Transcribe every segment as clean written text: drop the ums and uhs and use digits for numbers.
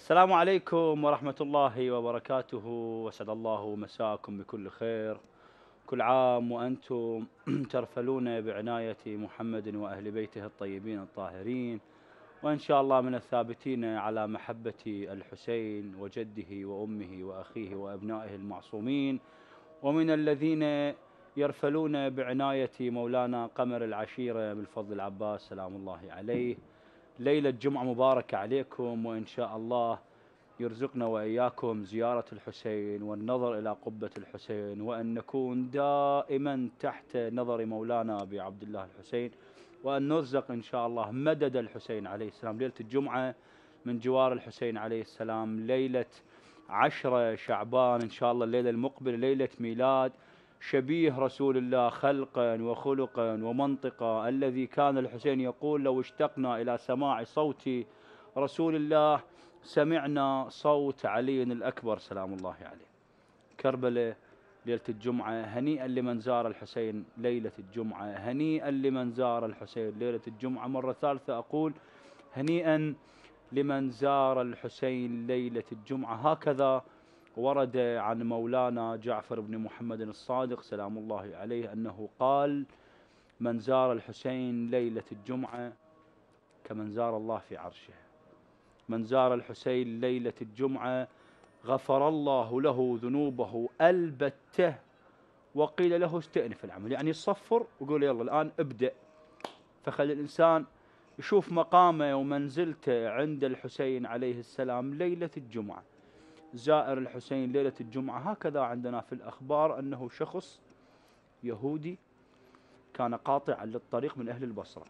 السلام عليكم ورحمة الله وبركاته، وسعد الله مساكم بكل خير. كل عام وأنتم ترفلون بعناية محمد وأهل بيته الطيبين الطاهرين، وإن شاء الله من الثابتين على محبة الحسين وجده وأمه وأخيه وأبنائه المعصومين، ومن الذين يرفلون بعناية مولانا قمر العشيرة بالفضل العباس سلام الله عليه. ليلة جمعة مباركة عليكم، وإن شاء الله يرزقنا وإياكم زيارة الحسين والنظر إلى قبة الحسين، وأن نكون دائما تحت نظر مولانا أبي عبد الله الحسين، وأن نرزق إن شاء الله مدد الحسين عليه السلام. ليلة الجمعة من جوار الحسين عليه السلام، ليلة 10 شعبان إن شاء الله، الليلة المقبلة ليلة ميلاد شبيه رسول الله خلقا وخلقا ومنطقا، الذي كان الحسين يقول: لو اشتقنا إلى سماع صوت رسول الله سمعنا صوت علي الأكبر سلام الله عليه. كربلاء ليلة الجمعة، هنيئا لمن زار الحسين ليلة الجمعة، هنيئا لمن زار الحسين ليلة الجمعة. مرة ثالثة أقول هنيئا لمن زار الحسين ليلة الجمعة. هكذا ورد عن مولانا جعفر بن محمد الصادق سلام الله عليه أنه قال: من زار الحسين ليلة الجمعة كمن زار الله في عرشه. من زار الحسين ليلة الجمعة غفر الله له ذنوبه البتة، وقيل له استئنف العمل، يعني صفر وقول يلا الآن ابدأ. فخلي الإنسان يشوف مقامه ومنزلته عند الحسين عليه السلام ليلة الجمعة. زائر الحسين ليلة الجمعة. هكذا عندنا في الأخبار أنه شخص يهودي كان قاطعا للطريق من أهل البصرة،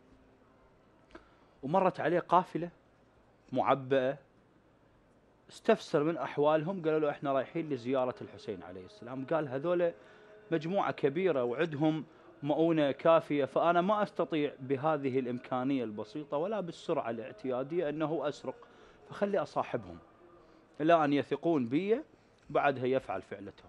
ومرت عليه قافلة معبأة، استفسر من أحوالهم، قالوا له إحنا رايحين لزيارة الحسين عليه السلام. قال هذول مجموعة كبيرة وعندهم مؤونة كافية، فأنا ما أستطيع بهذه الإمكانية البسيطة ولا بالسرعة الاعتيادية أنه أسرق، فخلي أصاحبهم إلى أن يثقون بي، بعدها يفعل فعلتهم.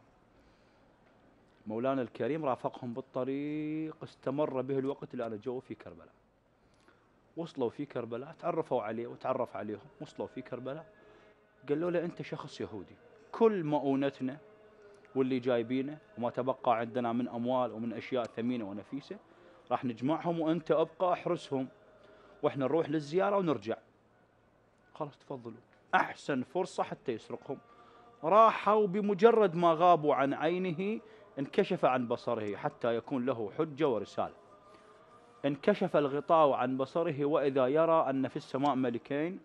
مولانا الكريم رافقهم بالطريق، استمر به الوقت إلى أن جاءوا في كربلاء. وصلوا في كربلاء، تعرفوا عليه وتعرف عليهم. وصلوا في كربلاء، قالوا له أنت شخص يهودي، كل مؤونتنا واللي جايبينه وما تبقى عندنا من أموال ومن أشياء ثمينة ونفيسة راح نجمعهم، وأنت أبقى أحرسهم وإحنا نروح للزيارة ونرجع. خلاص تفضلوا. أحسن فرصة حتى يسرقهم. راحوا، بمجرد ما غابوا عن عينه انكشف عن بصره حتى يكون له حجة ورسالة. انكشف الغطاء عن بصره، وإذا يرى أن في السماء ملكين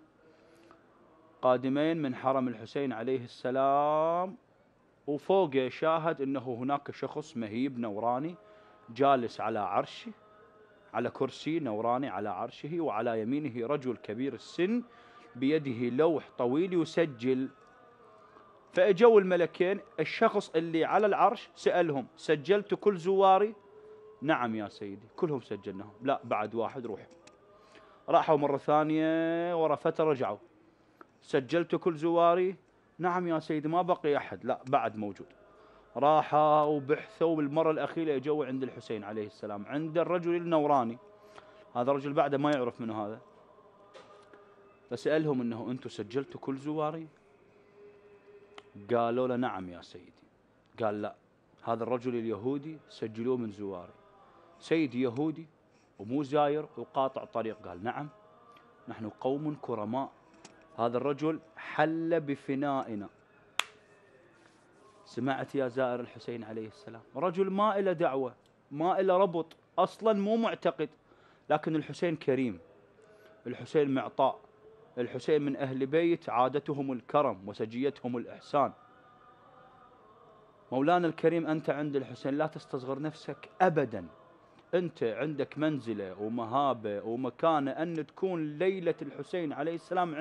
قادمين من حرم الحسين عليه السلام، وفوقه شاهد أنه هناك شخص مهيب نوراني جالس على عرشه، على كرسي نوراني على عرشه، وعلى يمينه رجل كبير السن بيده لوح طويل يسجل. فأجوا الملكين، الشخص اللي على العرش سألهم: سجلت كل زواري؟ نعم يا سيدي كلهم سجلناهم. لا بعد واحد، روح. راحوا مرة ثانية ورا فترة رجعوا: سجلت كل زواري؟ نعم يا سيدي ما بقي أحد. لا بعد موجود. راحوا وبحثوا، بالمرة الأخيرة اجوا عند الحسين عليه السلام، عند الرجل النوراني. هذا الرجل بعده ما يعرف من هذا، فسألهم انه انتم سجلتوا كل زواري؟ قالوا له نعم يا سيدي. قال لا، هذا الرجل اليهودي سجلوه من زواري. سيدي يهودي ومو زاير وقاطع طريق؟ قال نعم، نحن قوم كرماء، هذا الرجل حل بفنائنا. سمعت يا زائر الحسين عليه السلام؟ رجل ما إلى دعوة، ما إلى ربط، أصلا مو معتقد، لكن الحسين كريم، الحسين معطاء، الحسين من أهل بيت عادتهم الكرم وسجيتهم الإحسان. مولانا الكريم أنت عند الحسين لا تستصغر نفسك أبدا، أنت عندك منزلة ومهابة ومكانة أن تكون ليلة الحسين عليه السلام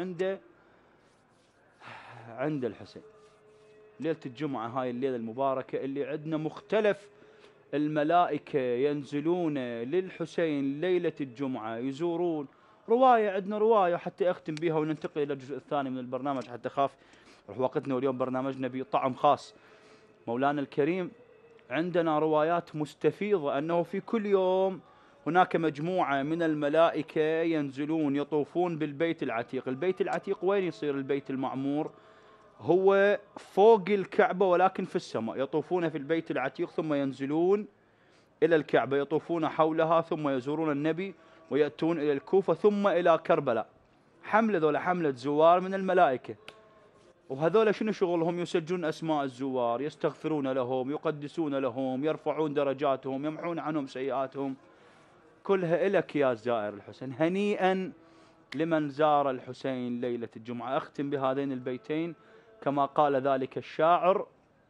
عند الحسين. ليلة الجمعة هاي الليلة المباركة اللي عندنا مختلف الملائكة ينزلون للحسين ليلة الجمعة يزورون. رواية، عندنا رواية حتى أختم بها وننتقل إلى الجزء الثاني من البرنامج حتى خاف وقتنا، واليوم برنامجنا بطعم خاص. مولانا الكريم عندنا روايات مستفيضة أنه في كل يوم هناك مجموعة من الملائكة ينزلون يطوفون بالبيت العتيق. البيت العتيق وين يصير البيت المعمور؟ هو فوق الكعبة ولكن في السماء. يطوفون في البيت العتيق ثم ينزلون إلى الكعبة، يطوفون حولها ثم يزورون النبي ويأتون إلى الكوفة ثم إلى كربلاء. حملة ذولا حملة زوار من الملائكة، وهذولا شنو شغلهم؟ يسجلون أسماء الزوار، يستغفرون لهم، يقدسون لهم، يرفعون درجاتهم، يمحون عنهم سيئاتهم. كلها إلك يا زائر الحسين. هنيئا لمن زار الحسين ليلة الجمعة. أختم بهذين البيتين كما قال ذلك الشاعر: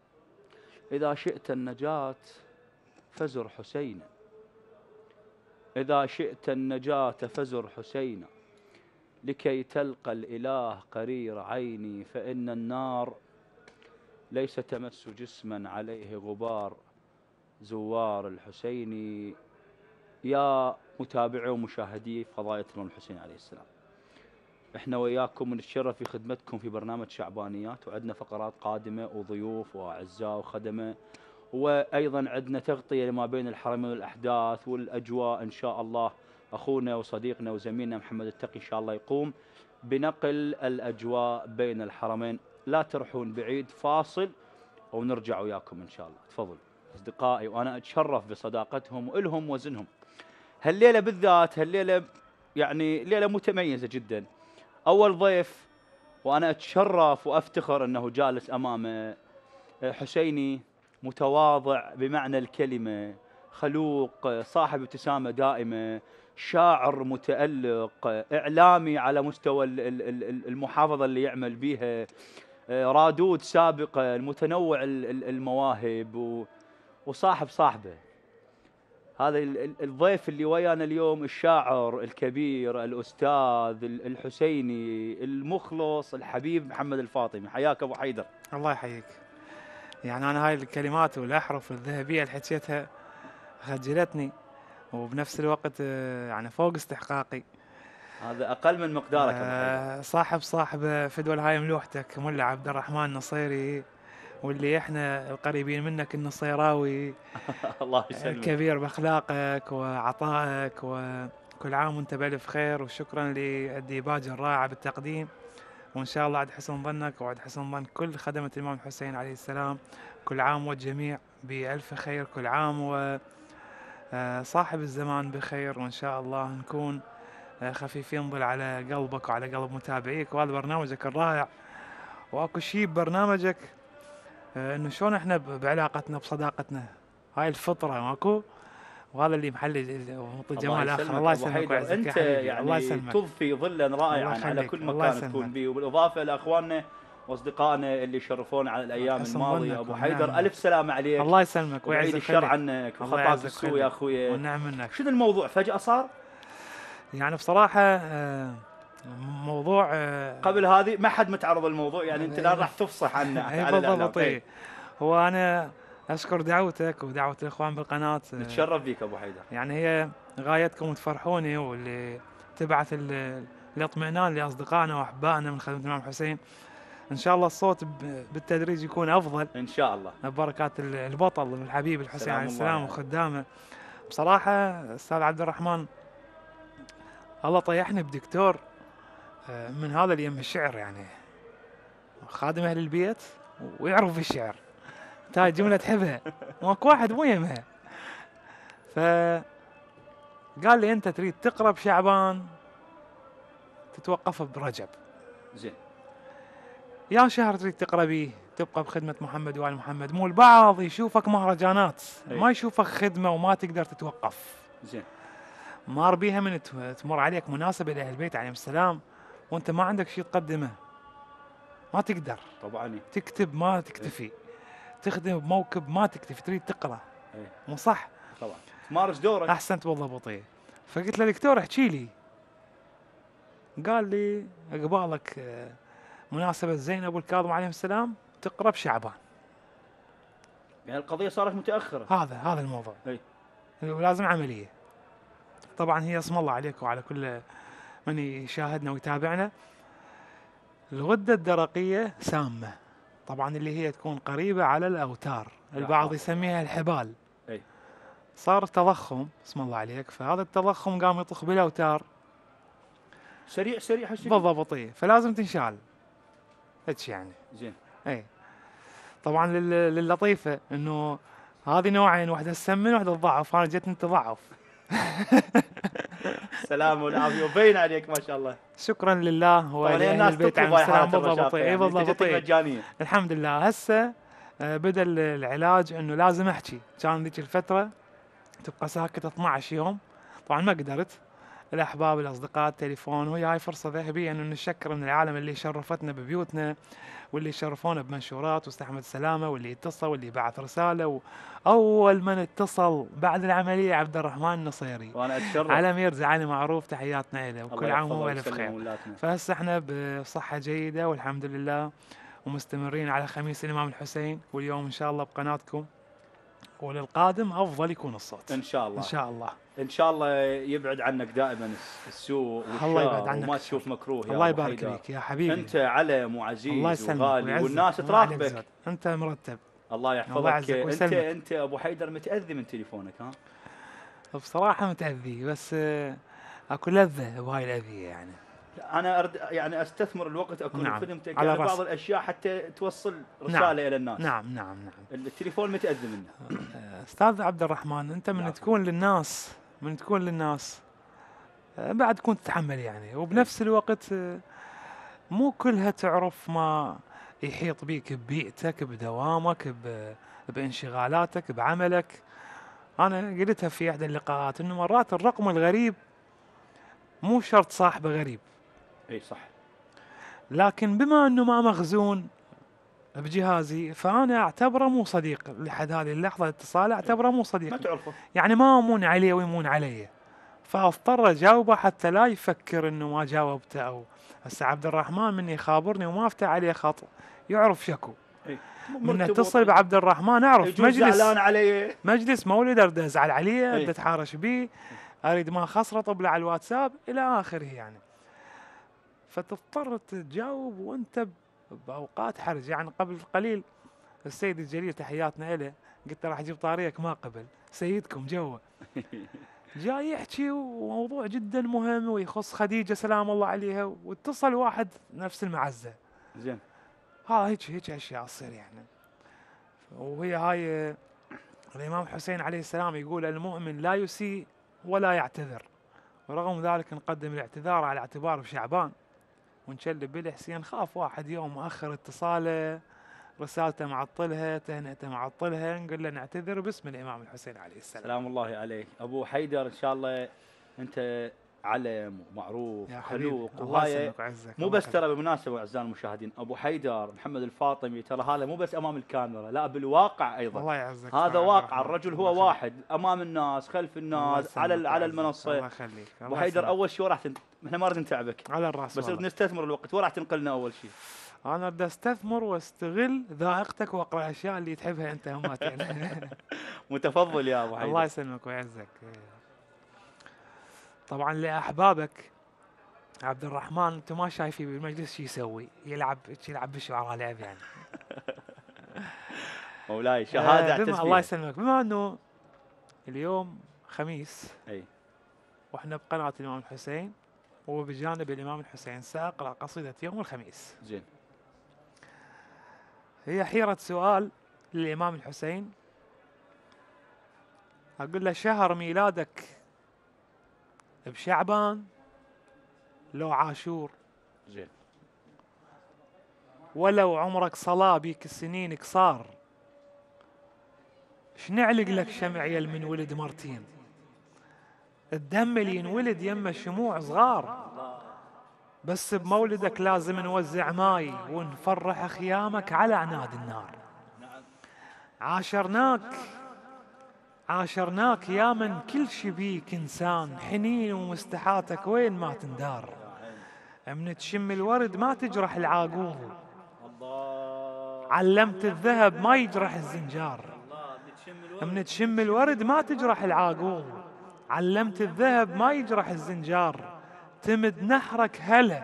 إذا شئت النجاة فزر حسينا، إذا شئت النجاة فزر حسينا، لكي تلقى الإله قرير عيني، فإن النار ليس تمس جسما عليه غبار، زوار الحسين. يا متابعي ومشاهدي فضائية الإمام الحسين عليه السلام، احنا وياكم نتشرف في خدمتكم في برنامج شعبانيات، وعندنا فقرات قادمة وضيوف وأعزاء وخدمة، وأيضا عندنا تغطية لما بين الحرمين والأحداث والأجواء. إن شاء الله أخونا وصديقنا وزميلنا محمد التقي إن شاء الله يقوم بنقل الأجواء بين الحرمين. لا تروحون بعيد، فاصل ونرجع وياكم إن شاء الله. تفضل أصدقائي، وأنا أتشرف بصداقتهم وإلهم وزنهم. هالليلة بالذات، هالليلة يعني ليلة متميزة جدا. أول ضيف وأنا أتشرف وأفتخر أنه جالس أمامه حسيني متواضع بمعنى الكلمة، خلوق، صاحب ابتسامة دائمة، شاعر متألق، إعلامي على مستوى المحافظة اللي يعمل بيها، رادود سابقا، متنوع المواهب وصاحب صاحبه. هذا الضيف اللي ويانا اليوم الشاعر الكبير الأستاذ الحسيني المخلص الحبيب محمد الفاطمي. حياك أبو حيدر. الله يحييك. يعني أنا هاي الكلمات والأحرف الذهبية اللي حكيتها خجلتني، وبنفس الوقت يعني فوق استحقاقي. هذا أقل من مقدارك أبو حيدر. صاحب فدوى هاي ملوحتك ملا عبد الرحمن النصيري، واللي احنا القريبين منك النصيراوي. الله يسلمك. كبير باخلاقك وعطائك، وكل عام وانت بألف خير، وشكرا للديباج الرائعة بالتقديم، وان شاء الله عد حسن ظنك وعد حسن ظن كل خدمة الإمام الحسين عليه السلام. كل عام والجميع بألف خير، كل عام وصاحب الزمان بخير، وان شاء الله نكون خفيفين ظل على قلبك وعلى قلب متابعيك. وهذا برنامجك الرائع، واكو شيء ببرنامجك انه شلون احنا بعلاقتنا بصداقتنا، هاي الفطره ماكو، وهذا اللي محل جمال اخر. الله يسلمك ويعزك. انت يعني الله يسلمك، تضفي ظلا رائعا على كل مكان تكون به، وبالاضافه لاخواننا واصدقائنا اللي شرفونا على الايام الماضيه. ابو حيدر الف سلام عليك. الله يسلمك ويعزك الشر عنك وخطاك السوء يا اخويا. والنعم منك. شنو الموضوع فجاه صار؟ يعني بصراحه موضوع قبل هذه ما حد متعرض الموضوع، يعني انت الان راح تفصح عنه على بالضبط. هو انا اشكر دعوتك ودعوه الاخوان بالقناه، نتشرف بيك ابو حيدر. يعني هي غايتكم تفرحوني، واللي تبعث الاطمئنان لاصدقائنا واحبائنا من خدمه الامام الحسين. ان شاء الله الصوت بالتدريج يكون افضل ان شاء الله ببركات البطل الحبيب الحسين عليه السلام وخدامه. بصراحه استاذ عبد الرحمن الله طيحني بدكتور من هذا اليم الشعر، يعني خادم اهل البيت ويعرف في الشعر. هاي جمله تحبها، ماكو واحد مو يمها. فقال لي انت تريد تقرا بشعبان تتوقف برجب، زين يا شهر تريد تقرا بيه تبقى بخدمه محمد وآل محمد. مو البعض يشوفك مهرجانات ما يشوفك خدمه وما تقدر تتوقف. زين مار بيها من تمر عليك مناسبه لاهل البيت عليهم السلام وانت ما عندك شيء تقدمه، ما تقدر طبعا تكتب، ما تكتفي، تخدم بموكب ما تكتفي، تريد تقرا. مو صح؟ طبعا تمارس دورك. احسنت بالضبط. فقلت له دكتور احكي لي. قال لي اقبالك مناسبه زينب والكاظم عليهم السلام تقرا بشعبان. يعني القضيه صارت متاخره. هذا الموضوع. ولازم عمليه. طبعا هي اسم الله عليك وعلى كل من يشاهدنا ويتابعنا. الغده الدرقيه سامه، طبعا اللي هي تكون قريبه على الاوتار، البعض يسميها الحبال. صار تضخم اسم الله عليك، فهذا التضخم قام يطخ بالاوتار. سريع سريع هالشكل. بالضبط إيه، فلازم تنشال هيك يعني. زين. اي طبعا للطيفه انه هذه نوعين، واحده تسمن وواحده تضعف، انا جتني تضعف. السلام والعافيه وبين عليك ما شاء الله. شكرا لله ولأهل الناس البيت تطلب عليهم هاي السلام. حالة بالضبط الرشاقة اي يعني، بالضبط جتك إيه. مجانية. الحمد لله. هسه بدا العلاج انه لازم احكي، كان ذيك الفتره تبقى ساكت 12 يوم، طبعا ما قدرت. الاحباب الاصدقاء التليفون، وهي هاي فرصه ذهبيه انه نشكر من العالم اللي شرفتنا ببيوتنا، واللي شرفونا بمنشورات واستحمد السلامه، واللي اتصل واللي بعث رساله. واول من اتصل بعد العمليه عبد الرحمن النصيري، وانا اتشرف. على ميرزا علي معروف، تحياتنا له وكل عام وهو بالف خير. ولاتنا. فهسه احنا بصحه جيده والحمد لله، ومستمرين على خميس الامام الحسين، واليوم ان شاء الله بقناتكم، وللقادم افضل يكون الصوت ان شاء الله. ان شاء الله. ان شاء الله يبعد عنك دائما السوء الله يبعد والشر عنك وما الشر. تشوف مكروه يا الله أبو يبارك حيدر. فيك يا حبيبي. انت علم الله وعزيز يسلمك وغالي ويعزك والناس وما عليك تراقبك. زود. انت مرتب. الله الله يحفظك. يعزك ويسلمك. انت ابو حيدر متاذي من تليفونك ها؟ بصراحه متاذي، بس اكو لذه بهاي الاذيه يعني. انا يعني استثمر الوقت اكون نعم. بخدمتك على يعني رأس. بعض الاشياء حتى توصل رساله نعم. الى الناس. نعم نعم نعم. التليفون متاذي منه. استاذ عبد الرحمن، انت من نعم. تكون للناس، بعد تكون تتحمل يعني، وبنفس الوقت مو كلها تعرف ما يحيط بيك ببيئتك، بدوامك، بانشغالاتك، بعملك. انا قلتها في احدى اللقاءات انه مرات الرقم الغريب مو شرط صاحبه غريب، اي صح. لكن بما انه ما مخزون بجهازي فانا اعتبره مو صديق لحد هذه اللحظه، اتصال اعتبره مو صديق، ما تعرفه يعني ما امون عليه ويمون علي، فاضطر اجاوبه حتى لا يفكر انه ما جاوبته. او هسه عبد الرحمن من يخابرني وما افتح عليه خط يعرف شكو. من اتصل بعبد الرحمن اعرف مجلس مولد اريد ازعل عليه، اريد اتحارش بيه، اريد ما خسره طبله على الواتساب الى اخره يعني. فتضطر تجاوب وانت باوقات حرج. يعني قبل قليل السيد الجليل تحياتنا له، قلت راح اجيب طاريك ما قبل، سيدكم جوا جاي يحكي وموضوع جدا مهم ويخص خديجه سلام الله عليها، واتصل واحد نفس المعزه. زين. هيك اشياء تصير يعني. وهي هاي الامام حسين عليه السلام يقول المؤمن لا يسيء ولا يعتذر، ورغم ذلك نقدم الاعتذار على اعتبار بشعبان، ونشلب بالحسين. خاف واحد يوم مؤخر اتصاله، رسالته معطلها، تهنئته معطلها، نقول له نعتذر باسم الامام الحسين عليه السلام. سلام الله عليه ابو حيدر. ان شاء الله انت علم ومعروف وخلوق، وهاي مو بس ترى بالمناسبه اعزائي المشاهدين، ابو حيدر محمد الفاطمي ترى هذا مو بس امام الكاميرا، لا بالواقع ايضا. الله يعزك. هذا واقع، الرجل هو واحد امام الناس خلف الناس على المنصه. الله يخليك ابو حيدر. اول شيء راح احنا ما نريد نتعبك على الراس، بس نستثمر الوقت. وين راح تنقلنا اول شيء؟ انا بدي استثمر واستغل ذائقتك واقرا الاشياء اللي تحبها انت هماتين. متفضل يا ابو حيدر. الله يسلمك ويعزك. طبعا لاحبابك عبد الرحمن، انتم ما شايفين بالمجلس شو يسوي، يلعب بالشعراء لعب يعني. مولاي شهاده اعتز الله يسلمك. بما انه اليوم خميس اي واحنا بقناه الامام الحسين، وبجانب الامام الحسين ساقرا قصيده يوم الخميس. زين. هي حيرة سؤال للامام الحسين، اقول له شهر ميلادك بشعبان لو عاشور؟ زين. ولو عمرك صلاه بيك السنين قصار، شنعلق لك شمعيل من ولد مرتين؟ الدم اللي ينولد يم الشموع صغار، بس بمولدك لازم نوزع ماي ونفرح خيامك على عناد النار. عاشرناك يا من كل شي بيك انسان، حنين ومستحاتك وين ما تندار. من تشم الورد ما تجرح العاقول، علمت الذهب ما يجرح الزنجار. من تشم الورد ما تجرح العاقول، علمت الذهب ما يجرح الزنجار. تمد نحرك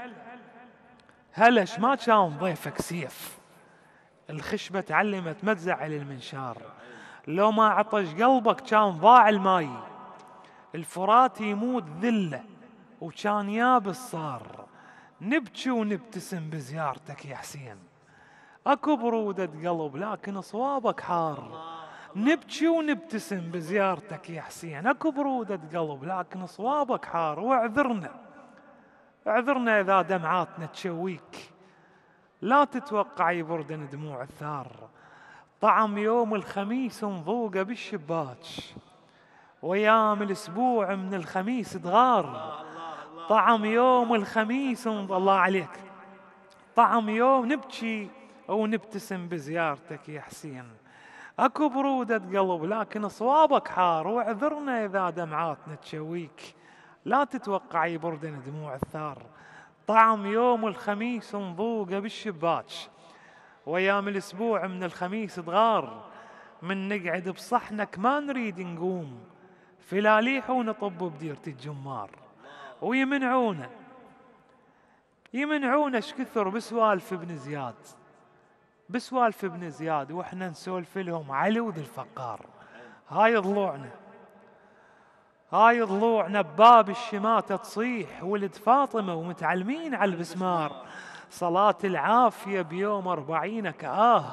هلش ما كان ضيفك سيف، الخشبة تعلمت ما تزعل المنشار. لو ما عطش قلبك كان ضاع الماي، الفرات يموت ذله وكان يابس صار، نبكي ونبتسم بزيارتك يا حسين. اكو برودة قلب لكن صوابك حار، نبكي ونبتسم بزيارتك يا حسين. اكو برودة قلب لكن صوابك حار، واعذرنا اعذرنا اذا دمعاتنا تشويك، لا تتوقع يبردن دموع الثار. طعم يوم الخميس نذوقه بالشباك، وايام الاسبوع من الخميس تغار. طعم يوم الخميس الله عليك، طعم يوم نبكي ونبتسم بزيارتك يا حسين. اكو برودة قلب لكن صوابك حار، واعذرنا اذا دمعاتنا تشويك، لا تتوقع يبردن دموع الثار. طعم يوم الخميس نذوقه بالشباك، وايام الاسبوع من الخميس تغار. من نقعد بصحنك ما نريد نقوم، فلاليح ونطب بديرة الجمار. ويمنعونا ايش كثر بسوالف ابن زياد، بسوالف ابن زياد، واحنا نسولف لهم علي وذي الفقار. هاي ضلوعنا، هاي ضلوعنا بباب الشماتة تصيح، ولد فاطمة ومتعلمين على البسمار. صلاة العافية بيوم 40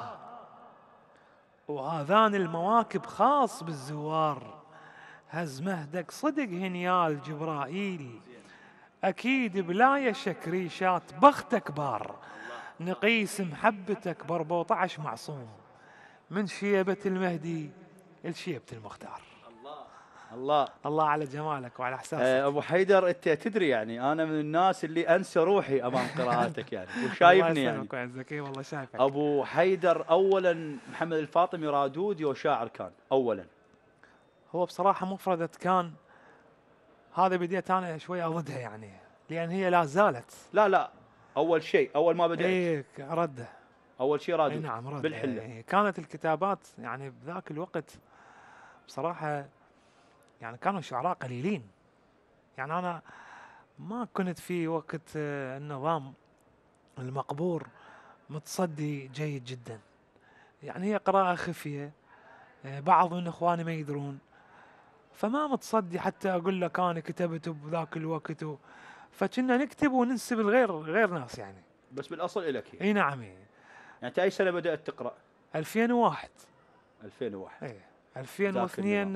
وآذان المواكب خاص بالزوار. هز مهدك صدق هنيال جبرائيل، أكيد بلا شك ريشات بختك بار. نقيس محبتك ب14 معصوم، من شيبة المهدي لشيبة المختار. الله الله على جمالك وعلى احساسك. ابو حيدر، انت تدري يعني انا من الناس اللي انسى روحي امام قراءاتك يعني وشايفني يعني. الله يسلمك والله شايفك. ابو حيدر، اولا محمد الفاطمي رادودي وشاعر كان اولا. هو بصراحة مفردة كان هذا بديت انا شوي اضدها يعني، لان هي لا زالت. لا اول شيء، اول ما بدأت ايه رده، اول شيء رادودي. نعم رده بالحلة. إيه. كانت الكتابات يعني بذاك الوقت بصراحة يعني كانوا شعراء قليلين، يعني انا ما كنت في وقت النظام المقبور متصدي جيد جدا، يعني هي قراءة خفية، بعض من اخواني ما يدرون، فما متصدي حتى اقول لك انا كتبت بذاك الوقت فكنا نكتب وننسب غير ناس يعني. بس بالاصل الك اي نعم. يعني انت اي سنة بدأت تقرأ؟ 2001. 2001. اي 2002.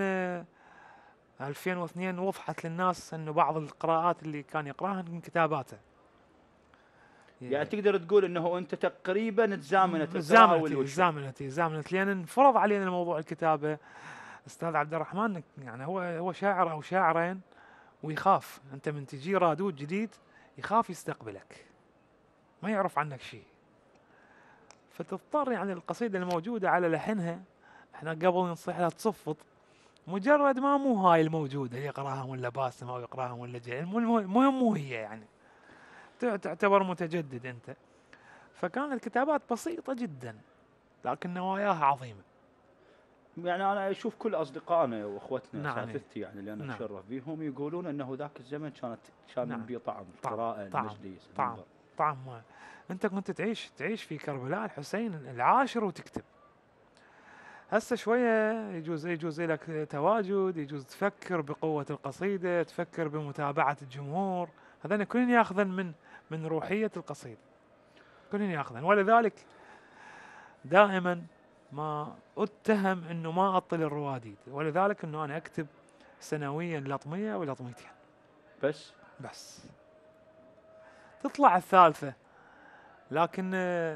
2002 وضحت للناس انه بعض القراءات اللي كان يقراها من كتاباته. يعني تقدر تقول انه انت تقريبا تزامنت القراءة زامنت لان انفرض علينا الموضوع الكتابة. استاذ عبد الرحمن يعني هو شاعر او شاعرين، ويخاف انت من تجي رادود جديد يخاف يستقبلك، ما يعرف عنك شيء، فتضطر يعني القصيدة الموجودة على لحنها احنا قبل نصيح لها تصفط، مجرد ما مو هاي الموجودة يقراها ولا باسم او يقراها ولا جاي، المهم مو هي يعني تعتبر متجدد انت. فكانت الكتابات بسيطة جدا لكن نواياها عظيمة. يعني انا اشوف كل اصدقائنا واخوتنا نعم. اساتذتي يعني اللي انا نعم. اتشرف بهم يقولون انه ذاك الزمن كان نعم. بيه طعم القراءة، المجلس، المنبر. طعم انت كنت تعيش في كربلاء الحسين العاشر وتكتب. هسه شوية يجوز لك تواجد، يجوز تفكر بقوة القصيدة، تفكر بمتابعة الجمهور، هذين كلهم ياخذن من روحية القصيدة، كلهم ياخذن. ولذلك دائما ما اتهم انه ما اطل الرواديد، ولذلك انه انا اكتب سنويا لطمية ولطميتين بس تطلع الثالثة، لكن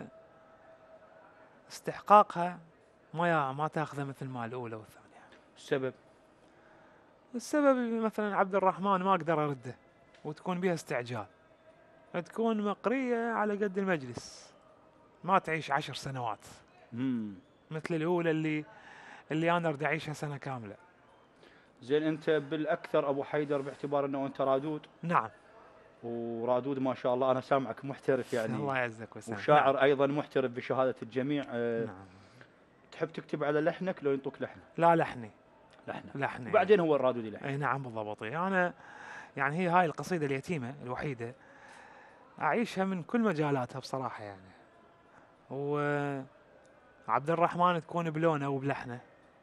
استحقاقها ما تاخذه مثل ما الاولى والثانية. السبب مثلا عبد الرحمن ما اقدر ارده، وتكون بها استعجال، تكون مقرية على قد المجلس، ما تعيش 10 سنوات مثل الاولى اللي انا اريد اعيشها سنة كاملة. زين، انت بالاكثر ابو حيدر باعتبار انه انت رادود. نعم. ورادود ما شاء الله انا سامعك محترف يعني. الله يعزك ويسلمك. وشاعر نعم. ايضا محترف بشهادة الجميع. نعم. تحب تكتب على لحنك لو ينطق لحن؟ لا لحني. وبعدين هو الرادودي لحن. اي نعم بالضبط. انا يعني هي هاي القصيدة اليتيمة الوحيدة اعيشها من كل مجالاتها بصراحة يعني. وعبد الرحمن تكون بلونه وبلحنه،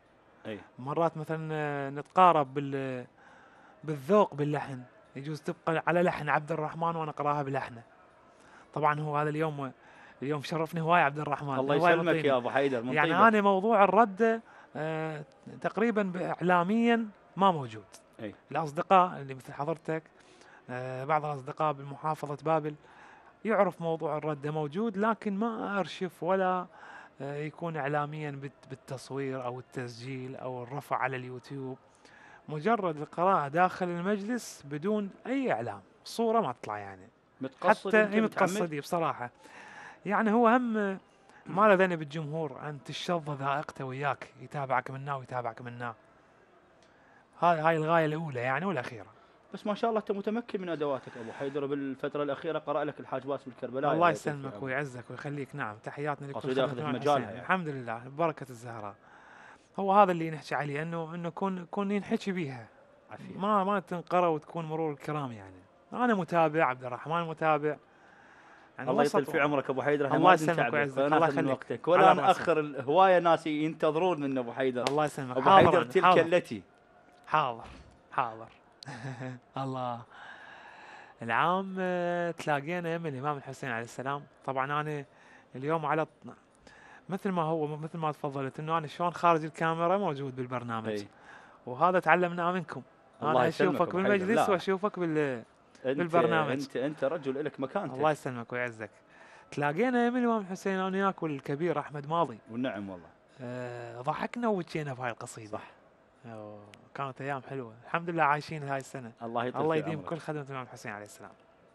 اي مرات مثلا نتقارب بالذوق باللحن، يجوز تبقى على لحن عبد الرحمن وانا اقراها بلحنه. طبعا هو هذا اليوم شرفني هواي عبد الرحمن، الله هواي يسلمك مطيني. يا ابو حيدر، من يعني طيبك. انا موضوع الرد تقريبا اعلاميا ما موجود. اي الاصدقاء اللي مثل حضرتك، بعض الاصدقاء بمحافظه بابل يعرف موضوع الرد موجود، لكن ما ارشف ولا يكون اعلاميا بالتصوير او التسجيل او الرفع على اليوتيوب. مجرد القراءة داخل المجلس بدون اي اعلام، صورة ما تطلع يعني. متقصد حتى انت هي متعمد؟ متقصدي بصراحة. يعني هو هم ما له ذنب بالجمهور ان تشظ ذائقته وياك، يتابعك منا ويتابعك منا. هاي الغاية الاولى يعني والاخيرة. بس ما شاء الله انت متمكن من ادواتك ابو حيدر، بالفتره الاخيره قرأ لك الحاج باسم الكربلاء الله يا لطيف يا يسلمك ابو. ويعزك ويخليك. نعم، تحياتنا لكل قصيده خدمة اخذت الإمام مجالها الحسين. يعني. الحمد لله ببركة الزهراء. هو هذا اللي نحكي عليه، انه كون ينحكي بيها، عافيه. ما تنقرأ وتكون مرور الكرام يعني. انا متابع، عبد الرحمن متابع، يعني الله يطيل وسط. في عمرك ابو حيدر، احنا الله ما يسلمك نتعبك ويعزك، ولا الله ناخذ من يخليك. وقتك على ولا راسي. ناخر هوايه ناس ينتظرون من ابو حيدر. الله يسلمك. ابو حاضر حيدر أنا، تلك حاضر التي. حاضر حاضر. الله. العام تلاقينا يم الامام الحسين عليه السلام. طبعا انا اليوم على مثل ما تفضلت، انه انا شلون خارج الكاميرا موجود بالبرنامج. اي وهذا تعلمناه منكم. الله انا يسلمك اشوفك ابو حيدر. بالمجلس لا واشوفك انت بالبرنامج. انت رجل لك مكانتك. الله يسلمك ويعزك. تلاقينا يم الامام الحسين انا وياك والكبير احمد ماضي. والنعم والله. ضحكنا وبكينا بهاي القصيده. صح. كانت ايام حلوه، الحمد لله عايشين هاي السنه. الله يطيل الله في يديم عمرك. كل خدمه الامام الحسين عليه السلام.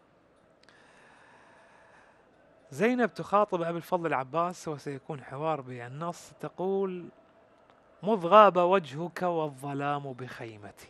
زينب تخاطب ابي الفضل العباس وسيكون حوار بالنص. تقول: مذ غاب وجهك والظلام بخيمتي،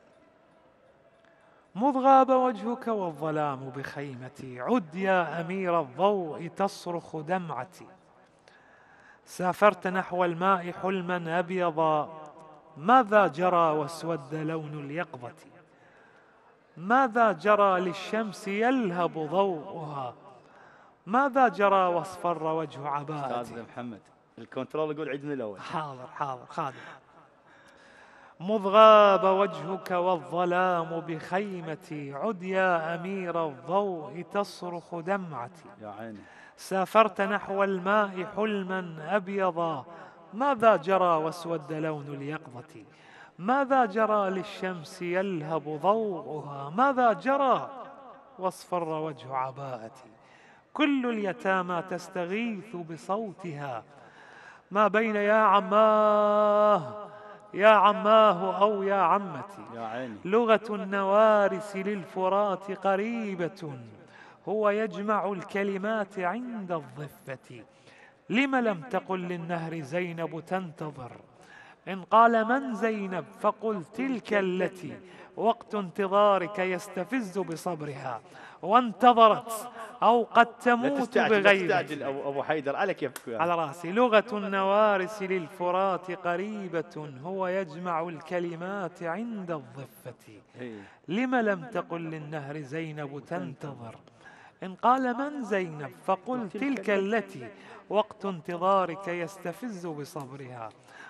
مذ غاب وجهك والظلام بخيمتي، عد يا أمير الضوء تصرخ دمعتي. سافرت نحو الماء حلما أبيضا، ماذا جرى واسود لون اليقظة، ماذا جرى للشمس يلهب ضوءها، ماذا جرى واصفر وجه عباءتي. استاذ محمد الكنترول يقول عيد من الاول. حاضر خادم. مذ غاب وجهك والظلام بخيمتي، عد يا أمير الضوء تصرخ دمعتي. يا عيني. سافرت نحو الماء حلما أبيضا، ماذا جرى واسود لون اليقظة، ماذا جرى للشمس يلهب ضوءها، ماذا جرى واصفر وجه عباءتي. كل اليتامى تستغيث بصوتها، ما بين يا عماه يا عماه أو يا عمتي. يا عيني. لغة النوارس للفرات قريبة، هو يجمع الكلمات عند الضفة. لم لم تقل للنهر زينب تنتظر، إن قال من زينب فقل تلك التي وقت انتظارك يستفز بصبرها، وانتظرت أو قد تموت بغيرك. لا تستعجل أبو حيدر، على كيفك يعني. على رأسي. لغة النوارس للفرات قريبة، هو يجمع الكلمات عند الضفة. لم لم تقل للنهر زينب تنتظر، إن قال من زينب فقل تلك التي وقت انتظارك يستفز بصبرها،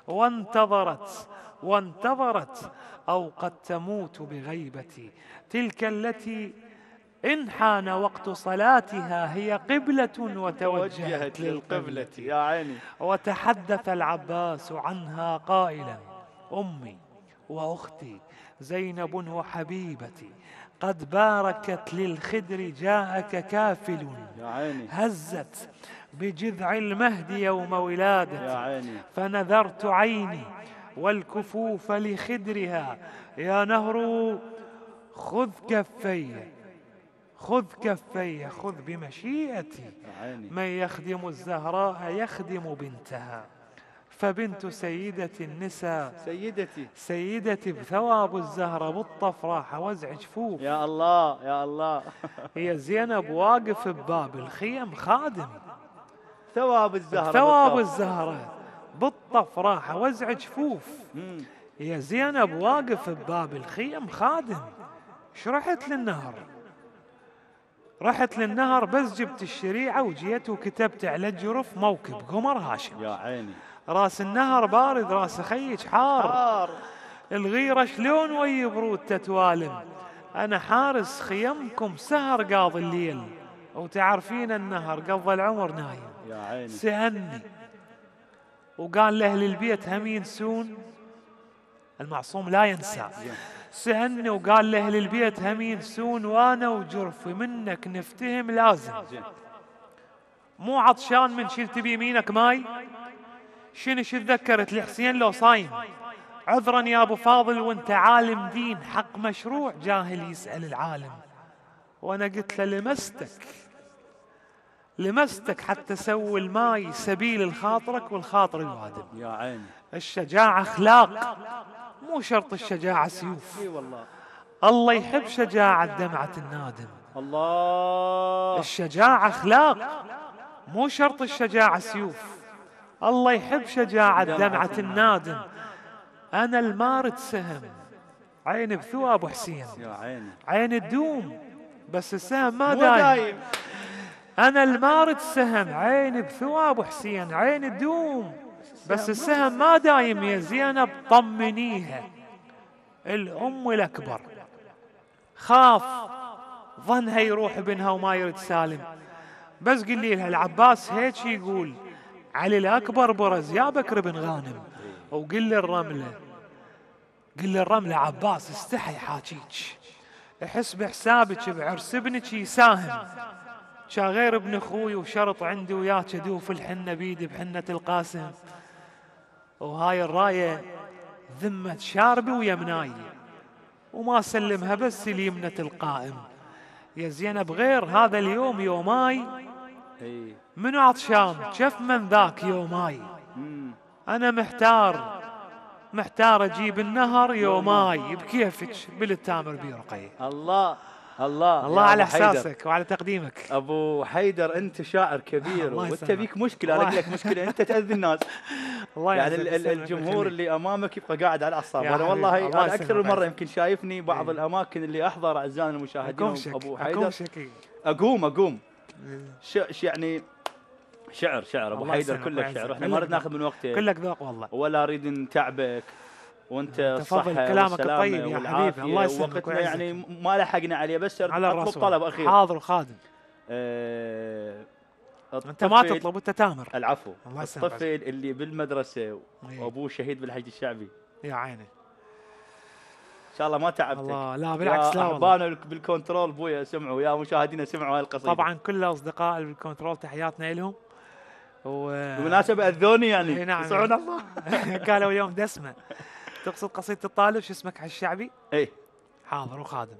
وانتظرت أو قد تموت بغيبتي. تلك التي إن حان وقت صلاتها هي قبلة وتوجهت للقبلة. يا عيني. وتحدث العباس عنها قائلا: أمي وأختي زينب وحبيبتي، قد باركت للخدر جاءك كافل، يا عيني. هزت بجذع المهد يوم ولادتي، يا عيني. فنذرت عيني والكفوف لخدرها. يا نهر خذ كفي خذ بمشيئتي، من يخدم الزهراء يخدم بنتها، فبنت سيدة النساء سيدتي بثواب الزهرة بالطفراح وزع جفوف. يا الله يا الله. هي زينب واقف بباب الخيم خادم، ثواب الزهرة بالطفراح وزع جفوف. هي زينب واقف بباب الخيم خادم. ايش رحت للنهر بس جبت الشريعة وجيت وكتبت على الجرف موكب قمر هاشم. يا عيني. راس النهر بارد راس خيج حار، الغيرة شلون ويا برود تتوالم، أنا حارس خيمكم سهر قاضي الليل، وتعرفين النهر قضى العمر نايم. يا عيني. سهلني وقال لأهل البيت هم ينسون، المعصوم لا ينسى. سهلني وقال لأهل البيت هم ينسون، وأنا وجرفي منك نفتهم لازم. مو عطشان من شلت بيمينك ماي، شنش تذكرت الحسين لو صايم، عذرا يا ابو فاضل وانت عالم دين، حق مشروع جاهل يسأل العالم. وانا قلت له لمستك حتى سوي الماي سبيل الخاطرك والخاطر الوادم. يا عيني. الشجاعة اخلاق، مو شرط الشجاعة سيوف. اي والله. الله يحب شجاعة دمعة النادم. الله. الشجاعة اخلاق، مو شرط الشجاعة سيوف. الله يحب شجاعة دمعة النادم. أنا المارد سهم، عيني بثوى أبو حسين. يا عيني. عيني تدوم بس السهم ما دايم. أنا المارد سهم، عيني بثوى أبو حسين. عيني تدوم بس السهم ما دايم. يا زينب طمنيها، الأم الأكبر خاف ظنها يروح ابنها وما يرد سالم، بس قلي لها العباس هيك يقول، علي الأكبر برز يا بكر بن غانم. وقل الرملة عباس استحي حاجيك، احس بحسابك بعرس ابنك يساهم، شا غير ابن اخوي وشرط عندي وياك ادوف الحنة بيدي بحنة القاسم، وهاي الراية ذمة شاربي ويمناي، وما سلمها بس اليمنة القائم. يا زينب غير هذا اليوم يوماي، منو عطشان شف من ذاك يوماي. أنا محتار أجيب النهر يوماي بكيفك بالتامر بيرقي. الله على إحساسك وعلى تقديمك أبو حيدر. أنت شاعر كبير وأنت بيك مشكلة، أنا لك مشكلة أنت تأذي الناس. يعني الجمهور اللي أمامك يبقى قاعد على الأعصاب. أنا والله أنا أكثر من مرة يمكن شايفني بعض الأماكن اللي أحضر أعزائنا المشاهدين أبو حيدر أقوم يعني شعر أبو حيدر كلك شعر. إحنا ما نريد ناخذ من وقتك، كلك ذوق والله، ولا أريد نتعبك، وانت الصحة كلامك الطيب يا حبيبي. الله يسلمك وقتنا يعني ما لحقنا عليه، بس اطلب طلب اخير. حاضر وخادم. انت ما تطلب انت تامر. العفو. الطفل اللي بالمدرسة وابوه شهيد بالحشد الشعبي. يا عيني ان شاء الله ما تعبتك. الله لا بالعكس، لا احبانا بالكنترول بويا سمعوا، يا مشاهدينا سمعوا هاي القصيدة. طبعا كل اصدقاء بالكنترول تحياتنا لهم. بالمناسبة اذوني يعني نعم. يسعون الله. قالوا اليوم دسمة. تقصد قصيدة الطالب شو اسمك على الشعبي؟ ايه حاضر وخادم.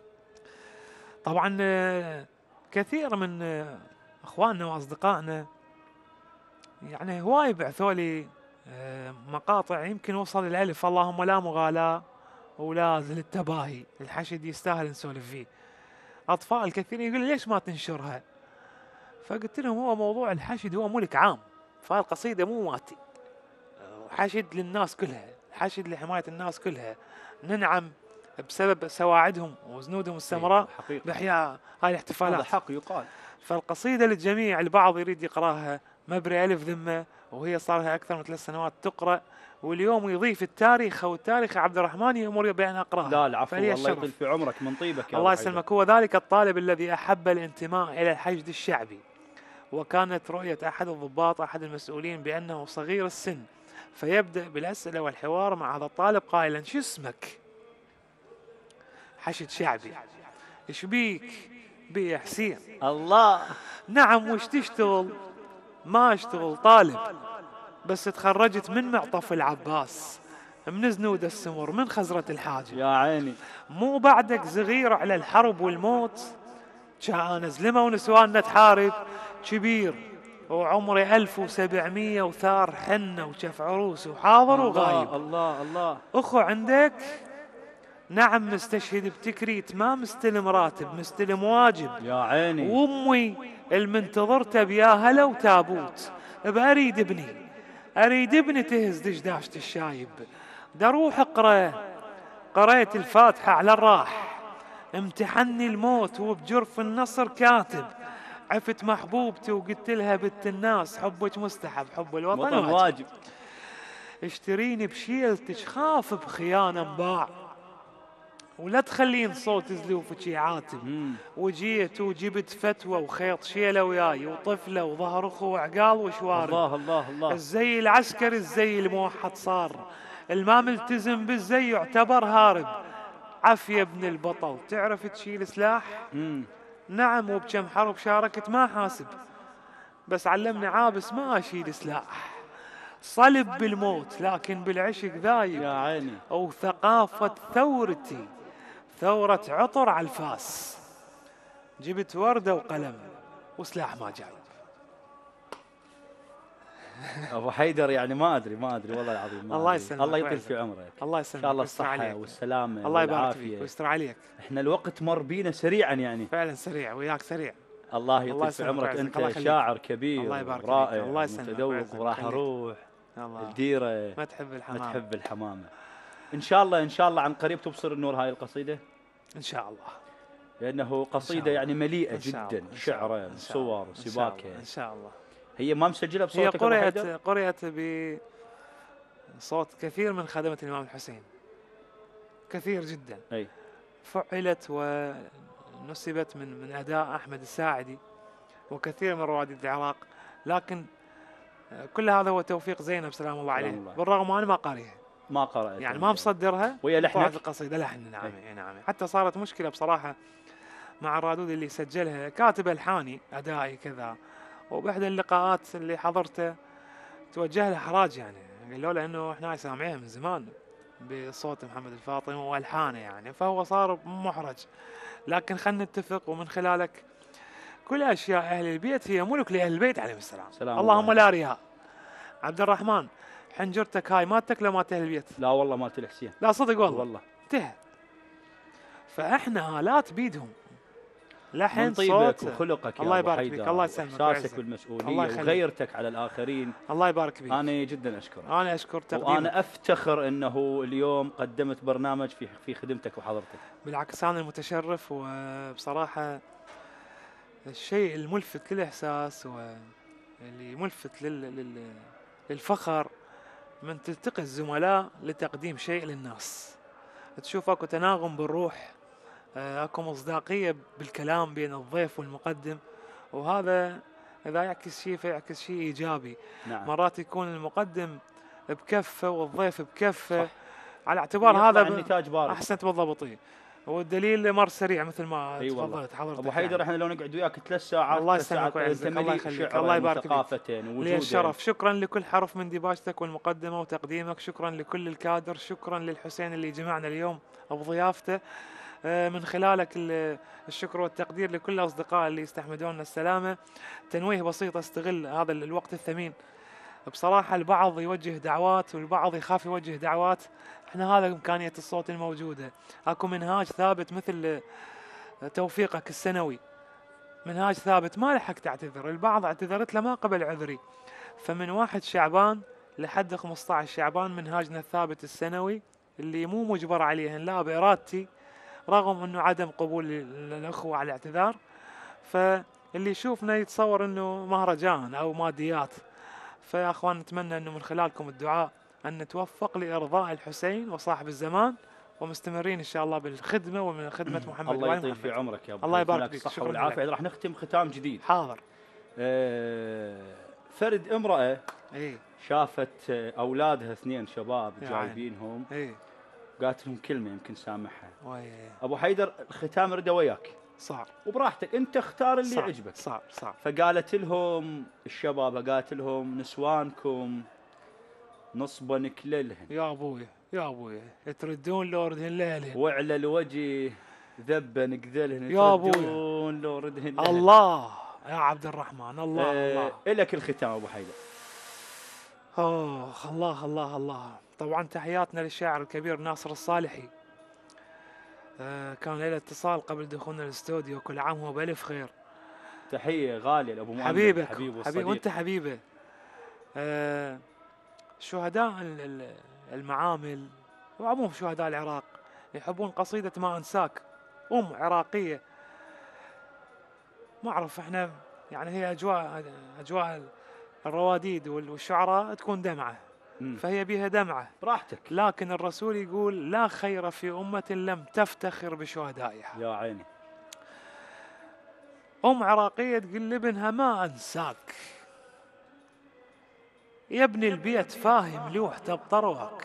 طبعا كثير من اخواننا واصدقائنا يعني هواي بعثوا لي مقاطع يمكن وصل الالف، اللهم لا مغالاة ولا زل التباهي، الحشد يستاهل نسولف فيه. اطفال كثير يقول لي ليش ما تنشرها؟ فقلت لهم هو موضوع الحشد هو ملك عام، فالقصيدة مو ماتي، حشد للناس كلها، حشد لحماية الناس كلها، ننعم بسبب سواعدهم وزنودهم السمراء بإحياء هاي الاحتفالات. هذا حق يقال. فالقصيدة للجميع، البعض يريد يقراها مبري ألف ذمة، وهي صار لها أكثر من 3 سنوات تقرأ، واليوم يضيف التاريخ والتاريخ عبد الرحمن يأمر بأن أقرأها. لا العفو، الله يطيل في عمرك من طيبك يا الله يسلمك. هو ذلك الطالب الذي أحب الانتماء إلى الحشد الشعبي، وكانت رؤية أحد الضباط أحد المسؤولين بأنه صغير السن، فيبدأ بالأسئلة والحوار مع هذا الطالب قائلا شو اسمك؟ حشد شعبي. ايش بيك؟ بي يا حسين. الله. نعم. وش تشتغل؟ ما اشتغل، طالب بس تخرجت من معطف العباس، من زنود السمر، من خزرة الحاجة. يا عيني. مو بعدك صغير على الحرب والموت، كان زلمة ونسواننا تحارب، كبير وعمري 1700 وثار حنة وشف عروس وحاضر وغايب. الله. أخو عندك؟ نعم مستشهد بتكريت، ما مستلم راتب، مستلم واجب. يا عيني. وأمي المنتظرته بيا هلا وتابوت، بأريد ابني تهز دشداشة الشايب، دروح قريت الفاتحة على الراح، امتحني الموت وبجرف النصر كاتب، عفت محبوبتي وقلت لها بنت الناس حبك مستحب حب الوطن وطن واجب. واجب. اشتريني بشيلتك خاف بخيانة انباع، ولا تخلين صوت زلوفك يعاتب. وجيت وجبت فتوى وخيط شيله وياي وطفله وظهر اخو وعقال وشوارب. الله الله الله. الزي العسكري الزي الموحد صار، الما ملتزم بالزي يعتبر هارب. عافية ابن البطل تعرف تشيل سلاح؟ نعم وبكم حرب شاركت ما حاسب، بس علمني عابس ما اشيل سلاح. صلب بالموت لكن بالعشق ذايب، يا عيني. او ثقافة ثورتي ثورة عطر على الفاس. جبت وردة وقلم وسلاح ما جايب. ابو حيدر يعني ما ادري والله العظيم. الله يسلمك الله يطيل في عمرك. الله ان يسلمك شاء الله ويستر الصحة عليك. والسلامة الله يبارك والعافية. فيك ويستر عليك. احنا الوقت مر بينا سريعا يعني. فعلا سريع وياك سريع. الله الله يطيل في يسلمك عمرك. ويعزك. انت الله يخليك. شاعر كبير الله يبارك فيك. رائع الله يسلمك متذوق ويعزك وراح ويخليك. اروح الله الديرة ما تحب ما الحمام. تحب الحمامة. ان شاء الله عن قريب تبصر النور هاي القصيدة ان شاء الله. لانه قصيدة يعني مليئة إن شاء جدا الله. إن شاء الله. شعرا إن شاء الله. صور إن شاء وسباكة. الله. ان شاء الله. هي ما مسجلة هي بصوتك أبو حيدر؟ قرأت بصوت كثير من خدمة الإمام الحسين، كثير جدا. اي فعلت ونسبت من أداء أحمد الساعدي وكثير من رواديد العراق، لكن كل هذا هو توفيق زينب سلام الله عليه، بالرغم أنا ما قاريها، ما قرأت يعني ما مصدرها. ويا لحنك القصيدة لحن. نعم نعم. حتى صارت مشكلة بصراحة مع الرادود اللي سجلها، كاتب ألحاني أدائي كذا، وبإحدى اللقاءات اللي حضرته توجه له حراج، يعني قالوا له انه احنا سامعينها من زمان بصوت محمد الفاطمي والحانه يعني، فهو صار محرج. لكن خلينا نتفق ومن خلالك كل اشياء اهل البيت هي ملك لاهل البيت عليهم السلام. اللهم لا رياء. عبد الرحمن حنجرتك هاي مالتك لو مالت اهل البيت؟ لا والله مالت الحسين. لا صدق والله انتهى. فاحنا آلات بيدهم، لحن من طيبك صوت. وخلقك الله يا أبو يبارك حيدر، فيك. الله يسلمك واحساسك بالمسؤوليه وغيرتك على الاخرين. الله يبارك فيك. انا جدا اشكرك. انا اشكر تقديمك، وانا افتخر انه اليوم قدمت برنامج في خدمتك وحضرتك. بالعكس انا المتشرف، وبصراحه الشيء الملفت للاحساس واللي ملفت للفخر من تلتقي الزملاء لتقديم شيء للناس، تشوف اكو تناغم بالروح، اكو مصداقيه بالكلام بين الضيف والمقدم، وهذا اذا يعكس شيء فيعكس شيء ايجابي. نعم. مرات يكون المقدم بكفه والضيف بكفه، صح. على اعتبار هذا النتاج بارد. احسنت بالضبط. والدليل مر سريع مثل ما تفضلت حضرتك. ابو حيدر احنا لو نقعد وياك 3 ساعات. الله يسلمك ويعزك. الله يخليك. الله يبارك فيك. ثقافتين ووجودين. لي الشرف. شكرا لكل حرف من ديباجتك والمقدمه وتقديمك. شكرا لكل الكادر. شكرا للحسين اللي جمعنا اليوم ابو ضيافته. من خلالك الشكر والتقدير لكل الاصدقاء اللي يستحمدون السلامه. تنويه بسيط استغل هذا الوقت الثمين. بصراحه البعض يوجه دعوات والبعض يخاف يوجه دعوات. احنا هذا امكانيه الصوت الموجوده. اكو منهاج ثابت مثل توفيقك السنوي، منهاج ثابت ما لحق تعتذر. البعض اعتذرت له ما قبل عذري. فمن 1 شعبان لحد 15 شعبان منهاجنا الثابت السنوي اللي مو مجبر عليه لا بارادتي، رغم انه عدم قبول الاخوه على الاعتذار. فاللي يشوفنا يتصور انه مهرجان او ماديات. فيا اخوان نتمنى انه من خلالكم الدعاء ان نتوفق لارضاء الحسين وصاحب الزمان، ومستمرين ان شاء الله بالخدمه ومن خدمه محمد. الله يطيل في عمرك يا ابو. الله يبارك فيك. الصحه والعافيه. راح نختم ختام جديد. حاضر. فرد امراه اي شافت اولادها 2 شباب جايبينهم، قالت لهم كلمه يمكن سامحها. ابو حيدر الختام رده وياك. صعب وبراحتك انت اختار اللي يعجبك. صعب. فقالت لهم الشباب، قالت لهم نسوانكم نصبا كللهن يا ابوي تردون لو ردهن لهلهن، وعلى الوجه ذبا نقذلهن يا ابوي تردون لو ردهن لهلهن. الله يا عبد الرحمن. الله إلك الختام ابو حيدر. الله. طبعا تحياتنا للشاعر الكبير ناصر الصالحي. كان له اتصال قبل دخولنا الاستوديو. كل عام هو بألف خير. تحية غالية لأبو محمد. حبيب وانت حبيبه. شهداء المعامل وعموم شهداء العراق يحبون قصيدة ما أنساك. عراقية. ما أعرف احنا يعني هي أجواء الرواديد والشعراء تكون دمعة، فهي بها دمعة براحتك. لكن الرسول يقول لا خير في أمة لم تفتخر بشهدائها. يا عيني. عراقية تقول لابنها ما أنساك يا ابن البيت، فاهم لوح تبطروك،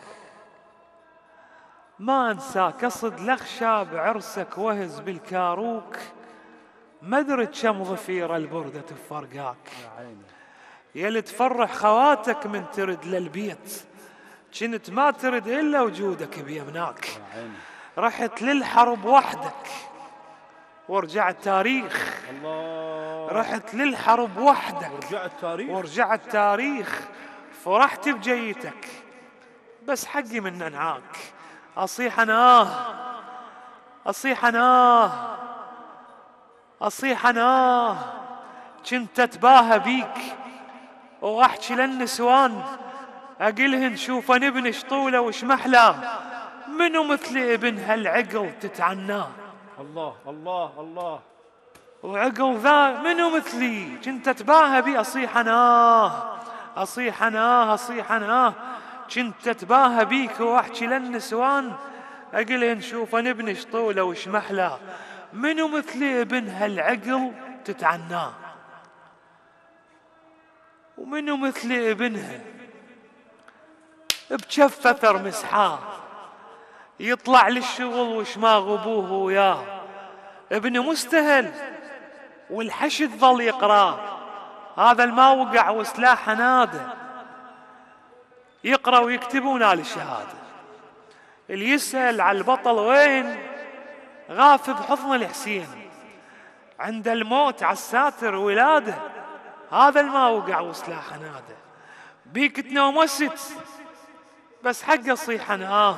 ما أنساك أصد لخشى بعرسك وهز بالكاروك، ما درت كم ظفيرة البردة تفرقاك، يلي تفرح خواتك من ترد للبيت، كنت ما ترد إلا وجودك بيمناك، رحت للحرب وحدك ورجعت تاريخ، الله، رحت للحرب وحدك ورجعت تاريخ، فرحت بجيتك بس حقي من ننعاك، أصيح أنا أصيح أنا أصيح أنا، كنت أتباهى بيك وأحكي للنسوان أقلهن شوفن ابن شطولة وش محلى، منو مثل ابن هالعقل تتعناه. الله الله الله. وعقل ذا منو مثلي كنت أتباهى بي، أصيح أنا أصيح أنا أصيح أنا، كنت أتباهى بيك وأحكي للنسوان أقلهن شوفن ابن شطولة وش محلى، منو مثل ابن هالعقل تتعناه، ومنو مثل ابنها بجف أثر مسحاه، يطلع للشغل وش ما غبوه وياه، ابن مستهل والحشد ظل يقراه، هذا الما وقع وسلاحه نادى، يقرأ ويكتب ونال الشهادة، اللي يسأل على البطل وين غاف بحضن الحسين، عند الموت عالساتر ولاده، هذا الما وقع وسلاحه نادى، بيك تنومست بس حق أصيح أناه،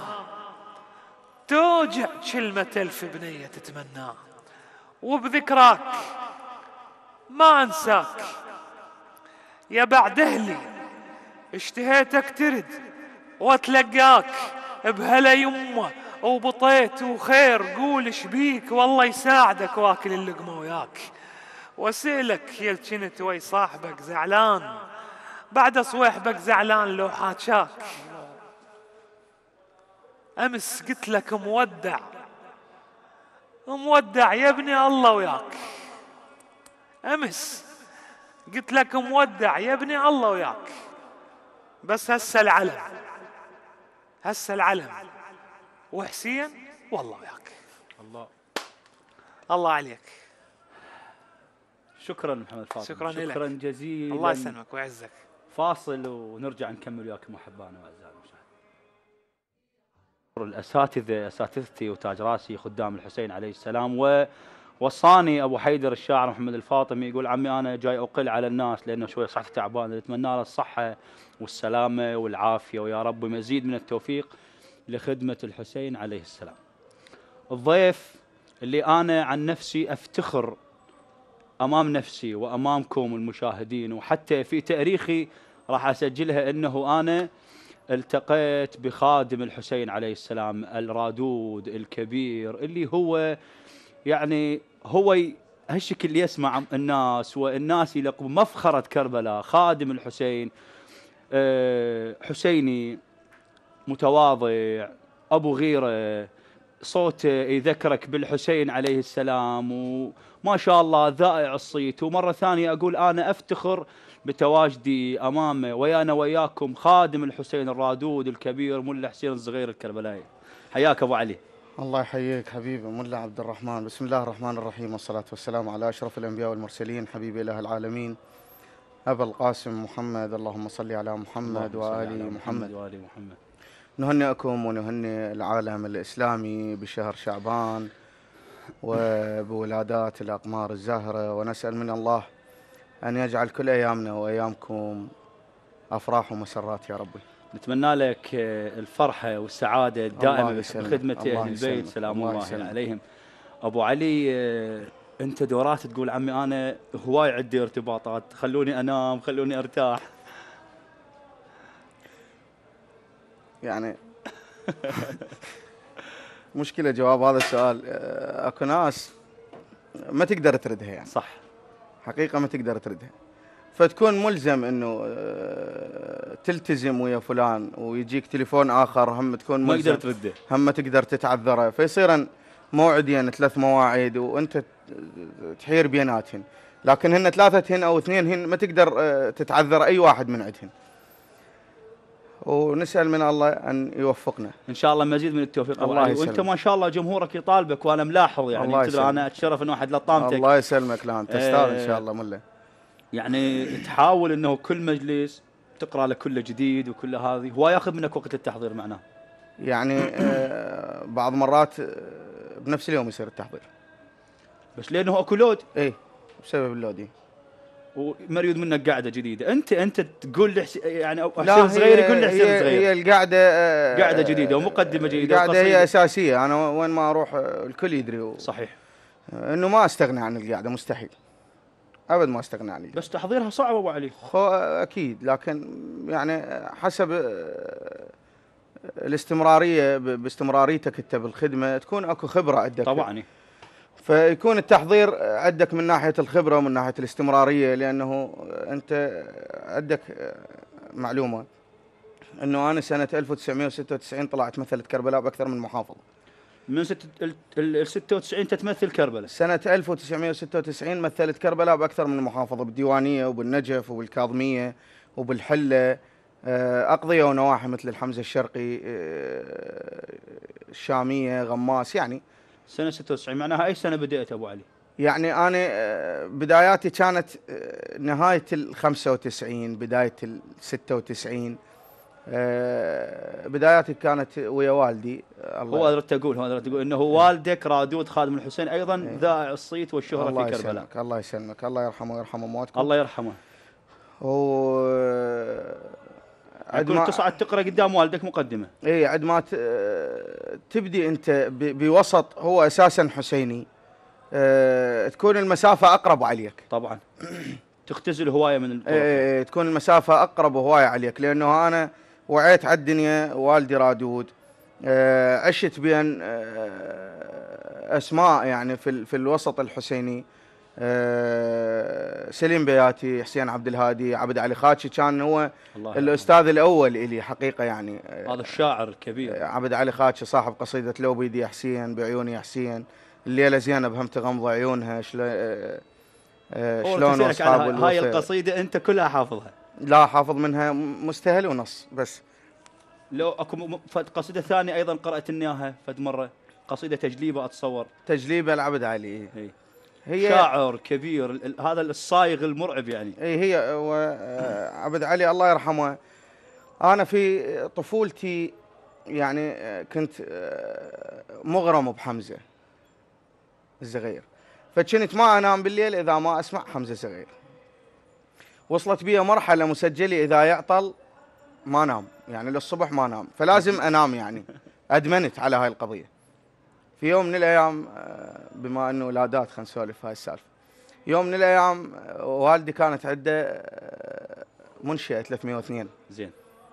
توجع كلمة ألف بنية تتمناه، وبذكراك ما أنساك يا بعد أهلي، اشتهيتك ترد واتلقاك بهلا يمه وبطيت وخير، قول شبيك والله يساعدك واكل اللقمة وياك، واسألك يا كنت وي صاحبك زعلان بعد صويحبك زعلان لو حاجاك، أمس قلت لك مودع مودع يا ابني الله وياك، أمس قلت لك مودع يا ابني الله وياك، بس هسه العلم وحسين والله وياك. الله الله عليك. شكرا محمد فاطمة، شكرا شكرا جزيلا. الله يسلمك ويعزك. فاصل ونرجع نكمل وياكم احبائنا واعزائنا المشاهدين. اساتذتي وتاج راسي خدام الحسين عليه السلام، ووصاني ابو حيدر الشاعر محمد الفاطمي يقول عمي انا جاي اقل على الناس لانه شوي صحته تعبانه، نتمنى له الصحه والسلامه والعافيه ويا رب مزيد من التوفيق لخدمه الحسين عليه السلام. الضيف اللي انا عن نفسي افتخر امام نفسي وامامكم المشاهدين وحتى في تاريخي راح اسجلها انه انا التقيت بخادم الحسين عليه السلام الرادود الكبير، اللي هو يعني هو هالشكل اللي يسمع الناس والناس يلقب مفخرة كربلاء، خادم الحسين، حسيني متواضع أبو غيرة، صوته يذكرك بالحسين عليه السلام، وما شاء الله ذائع الصيت. ومرة ثانية أقول أنا أفتخر بتواجدي أمامه ويانا وياكم خادم الحسين الرادود الكبير ملا حسين الصغير الكربلائي. حياك أبو علي. الله يحييك حبيبي ملا عبد الرحمن. بسم الله الرحمن الرحيم، والصلاة والسلام على أشرف الأنبياء والمرسلين، حبيبي إله العالمين أبا القاسم محمد، اللهم صل على محمد وآل محمد. نهنئكم ونهنئ العالم الإسلامي بشهر شعبان وبولادات الأقمار الزاهرة، ونسأل من الله أن يجعل كل أيامنا وأيامكم أفراح ومسرات يا ربي. نتمنى لك الفرحة والسعادة الدائمة بخدمة أهل البيت سلام الله عليهم. أبو علي، أنت دورات تقول عمي أنا هواي عندي ارتباطات، خلوني أنام خلوني أرتاح. يعني مشكلة جواب هذا السؤال، أكو ناس ما تقدر تردها يعني. صح. حقيقة ما تقدر تردها، فتكون ملزم انه تلتزم ويا فلان، ويجيك تليفون اخر هم تكون ما ملزم يقدر ترده. هم تقدر تتعذره، فيصيرن موعدين 3 مواعيد وانت تحير بيناتهن، لكن هن 3 او 2 ما تقدر تتعذر اي واحد من عندهن. ونسأل من الله أن يوفقنا ان شاء الله مزيد من التوفيق الله علي. يسلمك. وانت ما شاء الله جمهورك يطالبك، وانا ملاحظ يعني الله تدري انا اتشرف ان واحد لطامتك. الله يسلمك. لا انت استاذ ان شاء الله ملا. يعني تحاول انه كل مجلس تقرا له كله جديد وكل هذه، هو ياخذ منك وقت التحضير معناه؟ يعني بعض مرات بنفس اليوم يصير التحضير. بس لانه اكو لود. ايه بسبب اللودي. ومريود منك قاعده جديده، انت تقول يعني لا حسين صغير يقول لي حسين صغير. هي القعده قاعده جديده ومقدمه جديده القعده وقصيدة. هي اساسيه، انا وين ما اروح الكل يدري صحيح انه ما استغنى عن القعده، مستحيل ابد ما استغنى عن القعده. بس تحضيرها صعب ابو علي. اكيد، لكن يعني حسب الاستمراريه، باستمراريتك انت بالخدمه تكون اكو خبره عندك طبعا. فيكون التحضير عندك من ناحيه الخبره ومن ناحيه الاستمراريه، لانه انت عندك معلومه انه انا سنه 1996 طلعت مثلت كربلاء باكثر من محافظه. من ال 96 تتمثل كربلاء. سنه 1996 مثلت كربلاء باكثر من محافظه، بالديوانيه وبالنجف وبالكاظميه وبالحله، اقضيه ونواحي مثل الحمزه الشرقي، الشاميه، غماس. يعني سنه 96 معناها اي سنه بدأت ابو علي؟ يعني انا بداياتي كانت نهايه ال 95 بدايه ال 96. بداياتي كانت ويا والدي. هو أردت أقول إنه والدك رادود خادم الحسين أيضا ذائع الصيت والشهرة في كربلاء. يسلمك. الله يسلمك. الله يرحمه ويرحم أمواتكم. الله يرحمه. عندما تصعد تقرأ قدام والدك مقدمة. إيه عندما تبدي أنت بوسط هو أساسا حسيني، تكون المسافة أقرب عليك. طبعا. تختزل هواية من الطرق. تكون المسافة أقرب هواية عليك، لأنه أنا وعيت على الدنيا والدي رادود، عشت بين أسماء يعني في الوسط الحسيني، سليم بياتي، حسين عبد الهادي، عبد علي خاتشي كان هو الأستاذ الأول إلي حقيقة. يعني هذا الشاعر الكبير عبد علي خاتشي صاحب قصيدة لو بيدي يا حسين بعيوني يا حسين، الليلة زينب هم تغمض عيونها شلون أصحاب هاي القصيدة أنت كلها حافظها؟ لا حافظ منها مستهل ونص بس. لو اكو قصيدة ثانية أيضا قرأت إياها فد مرة، قصيدة تجليبة أتصور. تجليبة العبد علي. هي شاعر كبير، هذا الصايغ المرعب يعني. هي عبد علي الله يرحمه. أنا في طفولتي يعني كنت مغرم بحمزة الزغير، فكنت ما أنام بالليل إذا ما أسمع حمزة الزغير. وصلت بي مرحلة مسجلي إذا يعطل ما نام، يعني للصبح ما نام، فلازم أنام. يعني أدمنت على هاي القضية. في يوم من الأيام، بما أنه ولادات خلينا نسولف هاي السالفة، يوم من الأيام والدي كانت عنده منشأة 302 زين،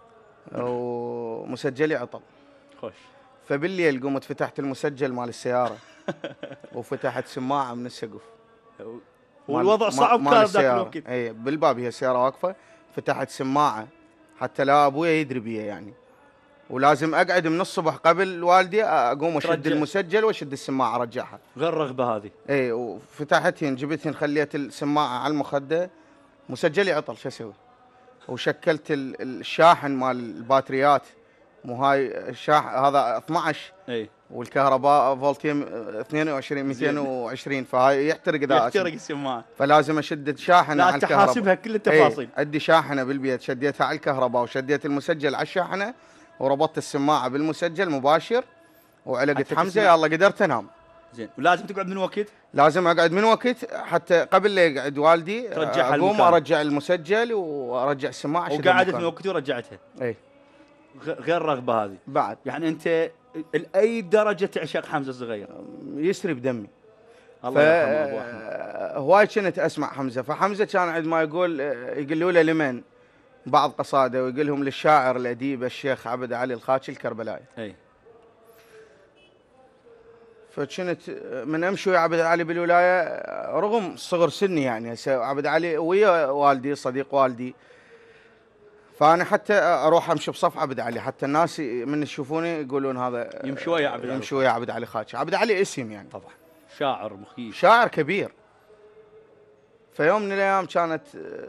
ومسجلي عطل. خوش. فبالليل قمت فتحت المسجل مال السيارة وفتحت سماعة من السقف. والوضع صعب كان ذاك الوقت. اي بالباب هي السيارة واقفة، فتحت سماعة حتى لا ابويا يدري بيها يعني، ولازم اقعد من الصبح قبل والدي اقوم اشد المسجل واشد السماعة ارجعها. غير الرغبة هذه. اي وفتحتهن جبتهن خليت السماعة على المخدة، مسجلي عطل شو اسوي؟ وشكلت الشاحن مال الباتريات، مو هاي الشاحن هذا 12 اي، والكهرباء فولتيم 22 220، فهاي يحترق اذا يحترق السماعه، فلازم اشد الشاحنه على الكهرباء. تحاسبها كل التفاصيل. عندي شاحنه بالبيت شديتها على الكهرباء وشديت المسجل على الشاحنه وربطت السماعه بالمسجل مباشر وعلقت حمزه، يلا قدرت انام. زين، ولازم تقعد من وقت؟ لازم اقعد من وقت حتى قبل لا يقعد والدي اقوم ارجع المسجل وارجع السماعه. وقعدت من وقت ورجعتها. اي غير الرغبه هذه بعد. يعني انت لاي درجه تعشق حمزه الصغير؟ يسري بدمي. الله يرحمه ابو احمد. هواي كنت اسمع حمزه، فحمزه كان عندما يقولوا له لمن بعض قصاده ويقول لهم للشاعر الاديب الشيخ عبد علي الخاتشي الكربلائي. اي. فكنت من امشي ويا عبد علي بالولايه رغم صغر سني يعني. هسه عبد علي ويا والدي صديق والدي، فانا حتى اروح امشي بصف عبد علي، حتى الناس من يشوفوني يقولون هذا يمشي ويا عبد علي، يمشي ويا عبد علي خاتشي. عبد علي اسم يعني، طبعا شاعر مخيف، شاعر كبير. فيوم من الايام كانت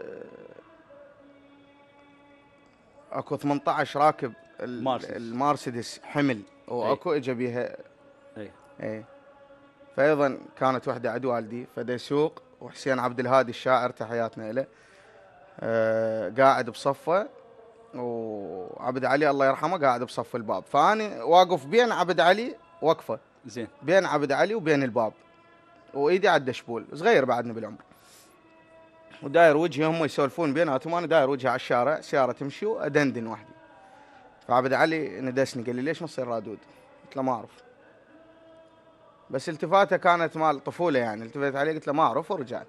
اكو 18 راكب المرسيدس حمل، واكو اجى بيها اي. فايضا كانت وحده عند والدي، فدا يسوق، وحسين عبد الهادي الشاعر تحياتنا له قاعد بصفه، وعبد علي الله يرحمه قاعد بصف الباب، فاني واقف بين عبد علي، وقفه زين بين عبد علي وبين الباب، وايدي على الدشبول، صغير بعدني بالعمر، وداير وجهي، هم يسولفون بيناتهم، انا داير وجهي على الشارع، سياره تمشي وادندن وحدي. فعبد علي ندسني قال لي ليش ما تصير رادود؟ قلت له ما اعرف، بس التفاته كانت مال طفوله يعني، التفت عليه قلت له ما اعرف ورجعت.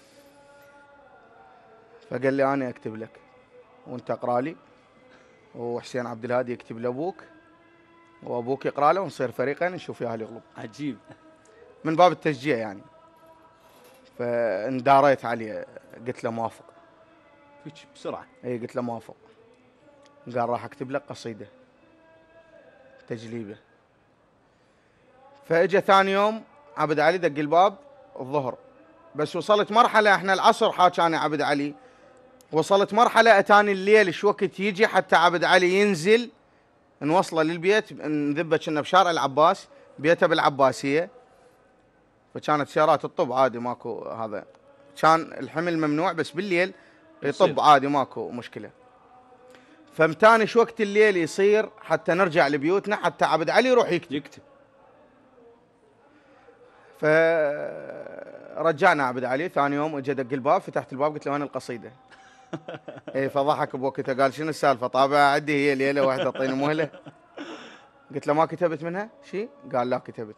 فقال لي انا اكتب لك وانت اقرا لي، وحسين عبد الهادي يكتب لابوك، وابوك يقرا له، ونصير فريقين نشوف يا هل يغلب. عجيب، من باب التشجيع يعني. فانداريت عليه، قلت له موافق بسرعه. اي قلت له موافق. قال راح اكتب لك قصيده تجليبه. فاجى ثاني يوم عبد علي دق الباب الظهر، بس وصلت مرحله، احنا العصر حاكاني عبد علي، وصلت مرحله اتاني الليل شو وقت يجي حتى عبد علي ينزل، نوصله للبيت، نذبه كنا بشارع العباس، بيته بالعباسيه، فكانت سيارات الطب عادي ماكو هذا، كان الحمل ممنوع بس بالليل يطب عادي ماكو مشكله. فمتاني شو وقت الليل يصير حتى نرجع لبيوتنا، حتى عبد علي يروح يكتب. فرجعنا عبد علي ثاني يوم، اجى دق الباب، فتحت الباب قلت له وين القصيده؟ اي فضحك بوقتها، قال شنو السالفه؟ طابع عندي هي ليله واحده اعطيني مهله. قلت له ما كتبت منها شيء؟ قال لا كتبت.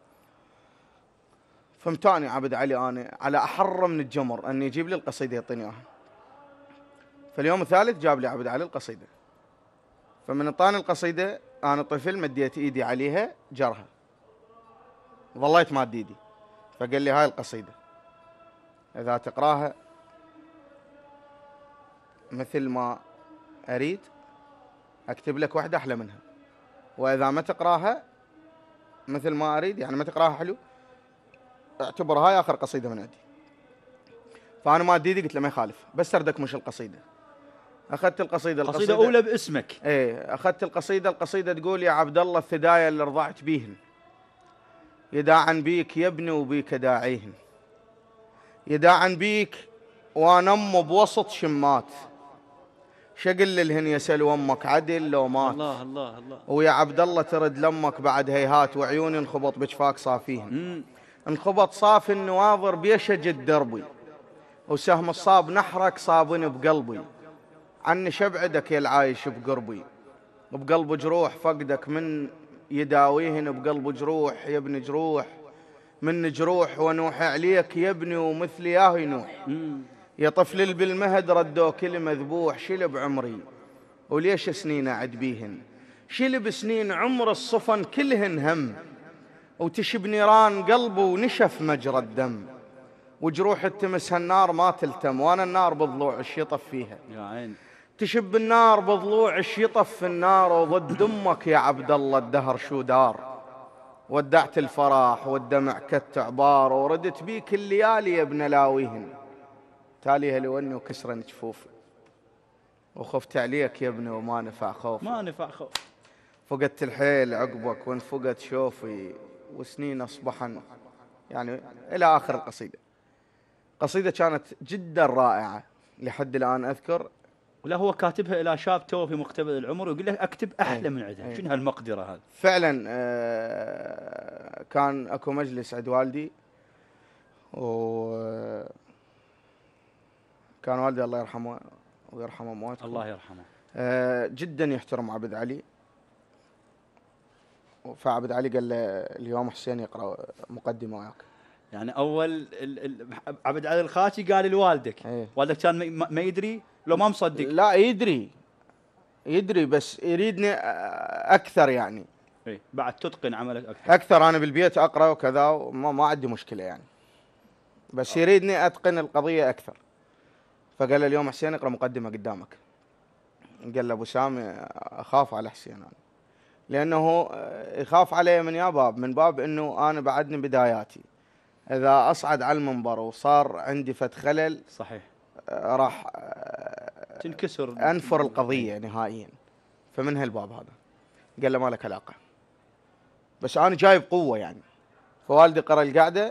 فمتاني عبد علي انا على احر من الجمر اني يجيب لي القصيده يعطيني اياها. فاليوم الثالث جاب لي عبد علي القصيده، فمن اعطاني القصيده انا طفل مديت ايدي عليها جرها، ظليت ماد ايدي، فقال لي هاي القصيده اذا تقراها مثل ما اريد اكتب لك واحده احلى منها، واذا ما تقراها مثل ما اريد يعني ما تقراها حلو اعتبر هاي اخر قصيده من عندي. فانا ما ايدي قلت له ما يخالف، بس اردك مش القصيده. اخذت القصيده قصيده اولى باسمك. ايه اخذت القصيده تقول يا عبد الله الثدايا اللي رضعت بيهن يداعا بيك يا ابني وبيك داعيهن، يداعا بيك وانا ام بوسط شمات، شقل لهن يسأل امك عدل لو مات. الله الله الله. ويا عبد الله ترد لامك بعد هيهات، وعيوني انخبط بجفاك صافيهن، انخبط صافي النواظر بيشج الدربي، وسهم الصاب نحرك صابني بقلبي، عني شبعدك يا العايش بقربي، بقلب جروح فقدك من يداويهن، بقلب جروح يا ابن جروح من جروح، ونوح عليك يا ابني ومثلي ياهو ينوح، يا طفل بالمهد ردو كلمة ذبوح، شلب عمري وليش سنين أعد بيهن، شلب سنين عمر الصفن كلهن هم، وتشب نيران قلبه ونشف مجرى الدم، وجروح تمس هالنار ما تلتم، وانا النار بضلوع ايش يطف فيها يا عين، تشب النار بضلوع ايش يطف في النار، وضد امك يا عبد الله الدهر شو دار، ودعت الفرح والدمع كالتعبار، وردت بيك الليالي يا ابن لاويهن، تاليها لوني وكسرا جفوفي، وخفت عليك يا ابني وما نفع خوفي، ما نفع خوف، فقدت الحيل عقبك وانفقد شوفي، وسنين اصبحن يعني الى اخر القصيده. قصيده كانت جدا رائعه لحد الان اذكر. ولا هو كاتبها الى شاب تو في مقتبل العمر ويقول لك اكتب احلى من عندها، شنو هالمقدره هذه؟ فعلا كان اكو مجلس عند والدي، و كان والدي الله يرحمه ويرحم امواتكم، الله يرحمه، جدا يحترم عبد علي. فعبد علي قال له اليوم حسين يقرا مقدمه وياك. يعني اول عبد علي الخاتشي قال لوالدك، والدك كان ما يدري لو ما مصدق؟ لا يدري بس يريدني اكثر يعني. اي بعد تتقن عملك اكثر. اكثر انا بالبيت اقرا وكذا، وما عندي مشكله يعني، بس يريدني اتقن القضيه اكثر. فقال له اليوم حسين اقرا مقدمه قدامك. قال له ابو سامي اخاف على حسين انا، لانه يخاف علي من باب انه انا بعدني بداياتي، اذا اصعد على المنبر وصار عندي فد خلل صحيح راح تنكسر، انفر القضيه نهائيا. فمن هالباب هذا قال له ما لك علاقه، بس انا جايب قوه يعني. فوالدي قرا القعده،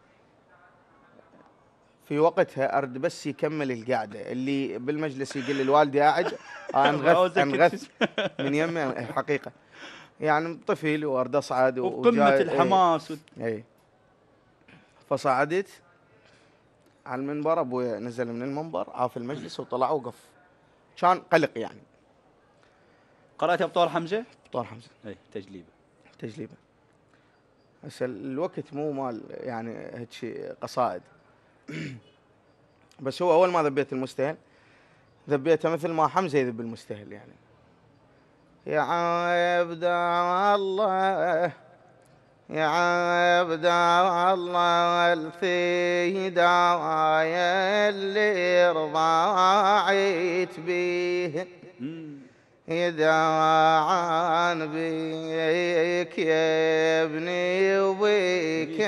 في وقتها ارد بس يكمل القعده، اللي بالمجلس يقول لي الوالدي قاعد انغث من يمي حقيقه يعني، طفل وارد اصعد وقمه الحماس اي. فصعدت على المنبر، ابوي نزل من المنبر عاف المجلس وطلع وقف، كان قلق يعني. قرأتها بطور حمزه؟ بطور حمزه اي تجليبه. بس الوقت مو مال يعني هيك شيء قصائد. بس هو اول ما ذبيت المستهل ذبيته مثل ما حمزه يذب المستهل يعني. يا عبد الله يا عبد الله الفدايا اللي رضعت به، إذا عن بيك يا ابني وبيك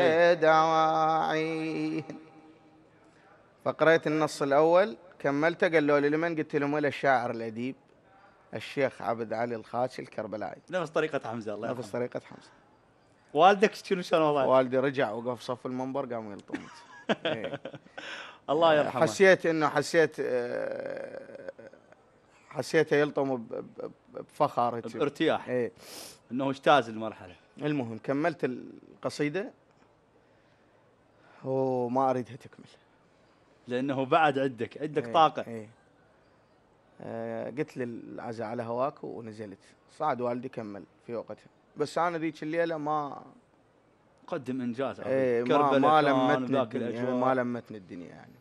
دواعي. فقريت النص الأول كملته، قالوا لي لمن؟ قلت لهم ولا الشاعر الأديب الشيخ عبد علي الخاتشي الكربلائي. نفس طريقة حمزة الله يرحمه. نفس طريقة حمزة. والدك شلون والله؟ والدي رجع وقف صف المنبر قام يلطم. إيه. الله يرحمه. حسيته يلطم بفخر بارتياح. ايه. انه اجتاز المرحله. المهم كملت القصيده وما اريدها تكمل لانه بعد عندك ايه طاقه. ايه. قلت للعزاء على هواك ونزلت. صعد والدي كمل في وقتها، بس انا ذيك الليله ما قدم انجاز. ايه ما لمتني الدنيا يعني.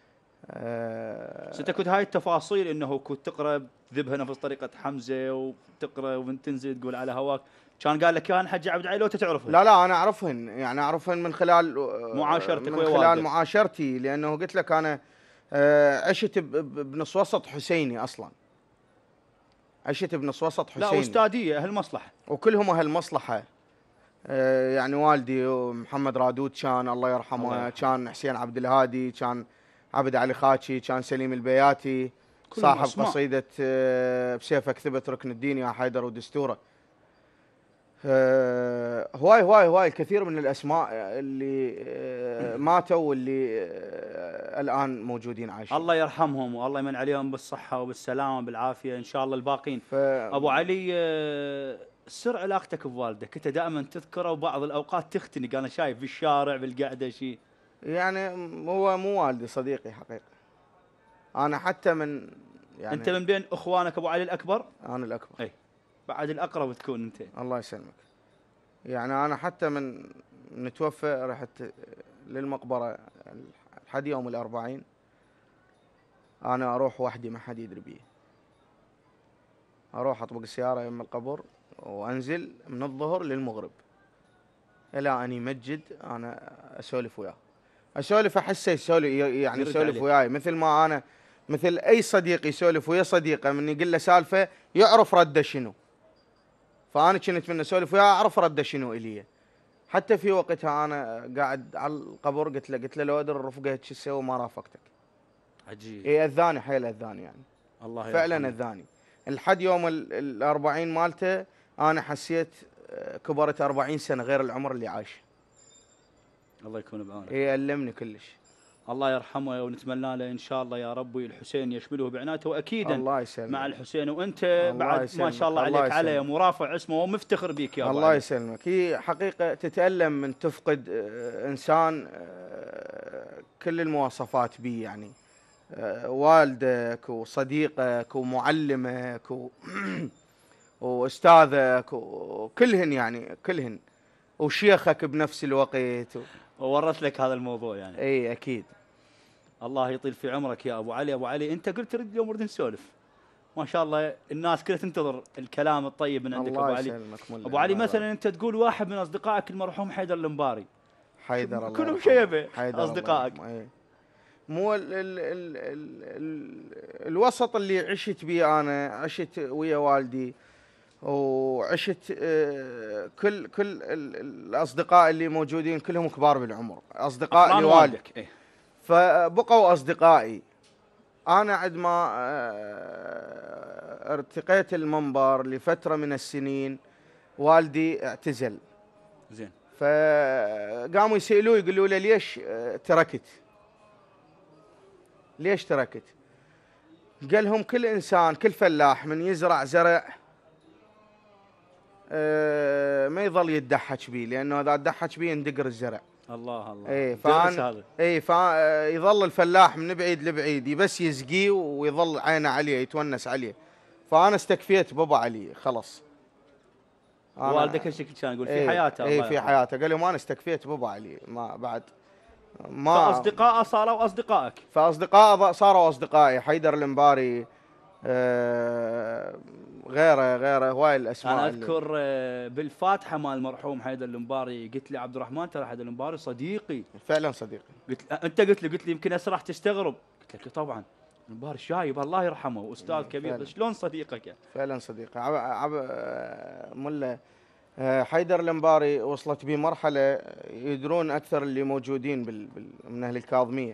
ستكون هاي التفاصيل انه كنت تقرا ذبها نفس طريقه حمزه، وتقرا وانت تنزل تقول على هواك. كان قال لك كان حج عبد العلي لو تعرفه؟ لا انا اعرفهن يعني، اعرفهن من خلال معاشرتك، من خلال معاشرتي، لانه قلت لك انا عشت بنص وسط حسيني اصلا. عشت بنص وسط حسيني. لا واستاديه اهل مصلحه، وكلهم اهل مصلحه. يعني والدي محمد رادود كان الله يرحمه، كان حسين عبد الهادي، كان عبد علي خاتشي، كان سليم البياتي صاحب أسماء. قصيدة بسيفك ثبت ركن الدين يا حيدر ودستوره. هواي الكثير من الأسماء اللي ماتوا واللي الآن موجودين عايشين. الله يرحمهم والله يمن عليهم بالصحة وبالسلامة وبالعافية إن شاء الله الباقين. أبو علي، سر علاقتك بوالدك، أنت دائما تذكره وبعض الأوقات تختني، أنا شايف في الشارع بالقعدة شيء يعني. هو مو والدي، صديقي حقيقة. أنا حتى من يعني أنت من بين أخوانك أبو علي الأكبر؟ أنا الأكبر. أي بعد الأقرب تكون أنت. الله يسلمك. يعني أنا حتى من نتوفى رحت للمقبرة لحد يوم الأربعين، أنا أروح وحدي ما حد يدري بي. أروح أطبق السيارة يم القبر وأنزل من الظهر للمغرب إلى أن يمجد. أنا أسولف وياه، أحسه يسولف يعني، يسولف وياي مثل أي صديق يسولف ويا صديقه، من يقول له سالفة يعرف رده شنو. فأنا كنت من أسولف وياه أعرف رده شنو إلي. حتى في وقتها أنا قاعد على القبر قلت له لو أدري الرفقة شو تسوي ما رافقتك. عجيب. إيه أذاني حيل أذاني يعني. الله فعلا أذاني. لحد يوم الأربعين مالته أنا حسيت كبرت 40 سنة غير العمر اللي عايش. الله يكون بعونك. إيه ألمني كلش. الله يرحمه ونتمنى له ان شاء الله يا ربي الحسين يشمله بعنايته، واكيدا الله يسلمك. مع الحسين، وانت بعد ما شاء الله عليك عليه مرافع اسمه ومفتخر بك يا الله يسلمك. هي حقيقه تتالم من تفقد انسان كل المواصفات بيه يعني، والدك وصديقك ومعلمك واستاذك وكلهن يعني كلهن، وشيخك بنفس الوقت وورث لك هذا الموضوع يعني. اي اكيد. الله يطيل في عمرك يا ابو علي. ابو علي انت قلت اليوم نريد نسولف، ما شاء الله الناس كلها تنتظر الكلام الطيب من عندك ابو الله علي. يسلمك ملا. ابو علي مثلا انت تقول واحد من اصدقائك المرحوم حيدر المباري، حيدر الله كلهم يرحمه. شيبه حيدر اصدقائك. الله يرحمه. مو ال الوسط اللي عشت بيه انا، عشت ويا والدي وعشت كل الاصدقاء اللي موجودين كلهم كبار بالعمر، اصدقاء لوالدي. إيه؟ فبقوا اصدقائي. انا عندما ارتقيت المنبر لفتره من السنين والدي اعتزل. زين. فقاموا يسألوه يقولوا له ليش تركت؟ ليش تركت؟ قال لهم كل إنسان كل فلاح من يزرع زرع ما يظل يتدحش بيه، لأنه إذا تدحش بيه يندقر الزرع. الله الله. ايه هذا. ايه فيظل الفلاح من بعيد لبعيد بس يسقيه ويظل عينه عليه يتونس عليه. فأنا استكفيت بابا علي خلص. والدك ايش كان يقول في حياته؟ ايه في حياته. قال لهم انا استكفيت بابا علي، ما بعد ما. فاصدقائه صاروا اصدقائك. فاصدقائه صاروا اصدقائي. حيدر المباري، غيره هواي الاسماء. انا اذكر بالفاتحه مال المرحوم حيدر المباري قلت لي عبد الرحمن ترى حيدر المباري صديقي. فعلا صديقي. انت قلت لي يمكن اسرح تستغرب. قلت لك طبعا المباري شايب الله يرحمه واستاذ كبير، بس شلون صديقك يعني؟ فعلا صديقي. ملا حيدر المباري وصلت بي مرحله يدرون اكثر اللي موجودين من اهل الكاظميه.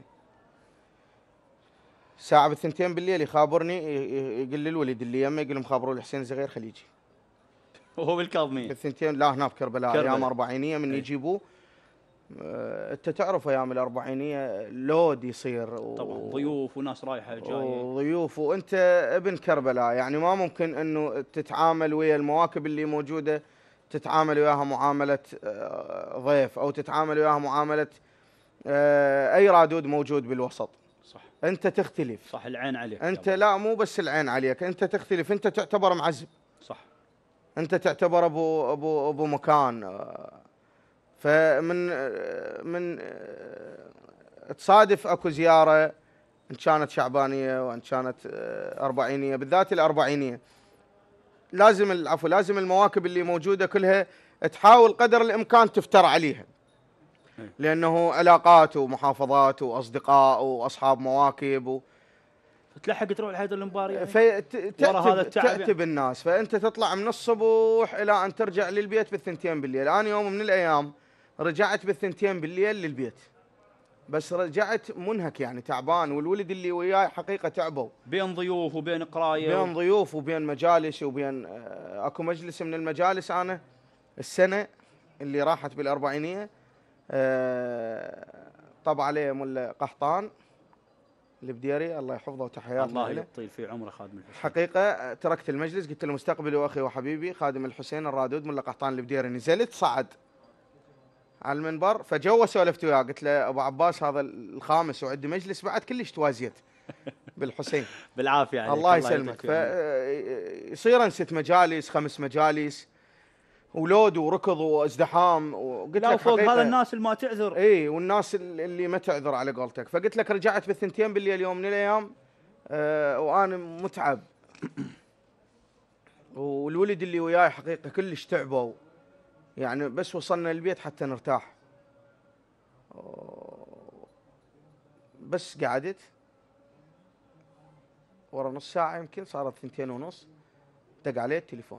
ساعه بالثنتين بالليل يخابرني، يقول لي الولد اللي يمه، يقول لهم خابروا الحسين الصغير خليه يجي. وهو بالكاظميه بالثنتين؟ لا هنا بكربلاء ايام اربعينيه من يجيبوه. انت تعرف ايام الاربعينيه لود يصير طبعا ضيوف وناس رايحه جايه ضيوف، وانت ابن كربلاء يعني ما ممكن انه تتعامل ويا المواكب اللي موجوده تتعامل وياها معامله ضيف، او تتعامل وياها معامله اي رادود موجود بالوسط. صح. انت تختلف. صح. العين عليك انت لا مو بس العين عليك، انت تختلف. انت تعتبر معزب. صح. انت تعتبر ابو مكان. فمن تصادف اكو زياره ان كانت شعبانيه وان كانت اربعينيه، بالذات الاربعينيه لازم المواكب اللي موجوده كلها تحاول قدر الامكان تفتر عليها، لانه علاقات ومحافظات واصدقاء واصحاب مواكب تلحق تروح لحيدر المباري يعني. تأتي بالناس. فانت تطلع من الصبح الى ان ترجع للبيت بالثنتين بالليل. انا يوم من الايام رجعت بالثنتين بالليل للبيت، بس رجعت منهك يعني تعبان، والولد اللي وياي حقيقه تعبوا بين ضيوف وبين قرايه بين ضيوف وبين مجالس وبين اكو مجلس من المجالس انا السنه اللي راحت بالاربعينيه طب عليه ملا قحطان البديري الله يحفظه وتحياتنا الله يطيل في عمره خادم الحسين. حقيقه تركت المجلس قلت له مستقبلي واخي وحبيبي خادم الحسين الرادود ملا قحطان البديري. نزلت صعد على المنبر فجوا سولفت وياه، قلت له ابو عباس هذا الخامس وعندي مجلس بعد كلش توازيت بالحسين. بالعافيه عليك. الله يسلمك. فيصير انست مجالس 5 مجالس ولود وركض وازدحام، وقلت لك فوق هذا الناس اللي ما تعذر. اي والناس اللي ما تعذر على قولتك. فقلت لك رجعت بالثنتين بالليل يوم من الايام وانا متعب والولد اللي وياي حقيقه كلش تعبوا يعني، بس وصلنا البيت حتى نرتاح. بس قعدت ورا نص ساعة يمكن صارت 2:30 دق عليه التليفون.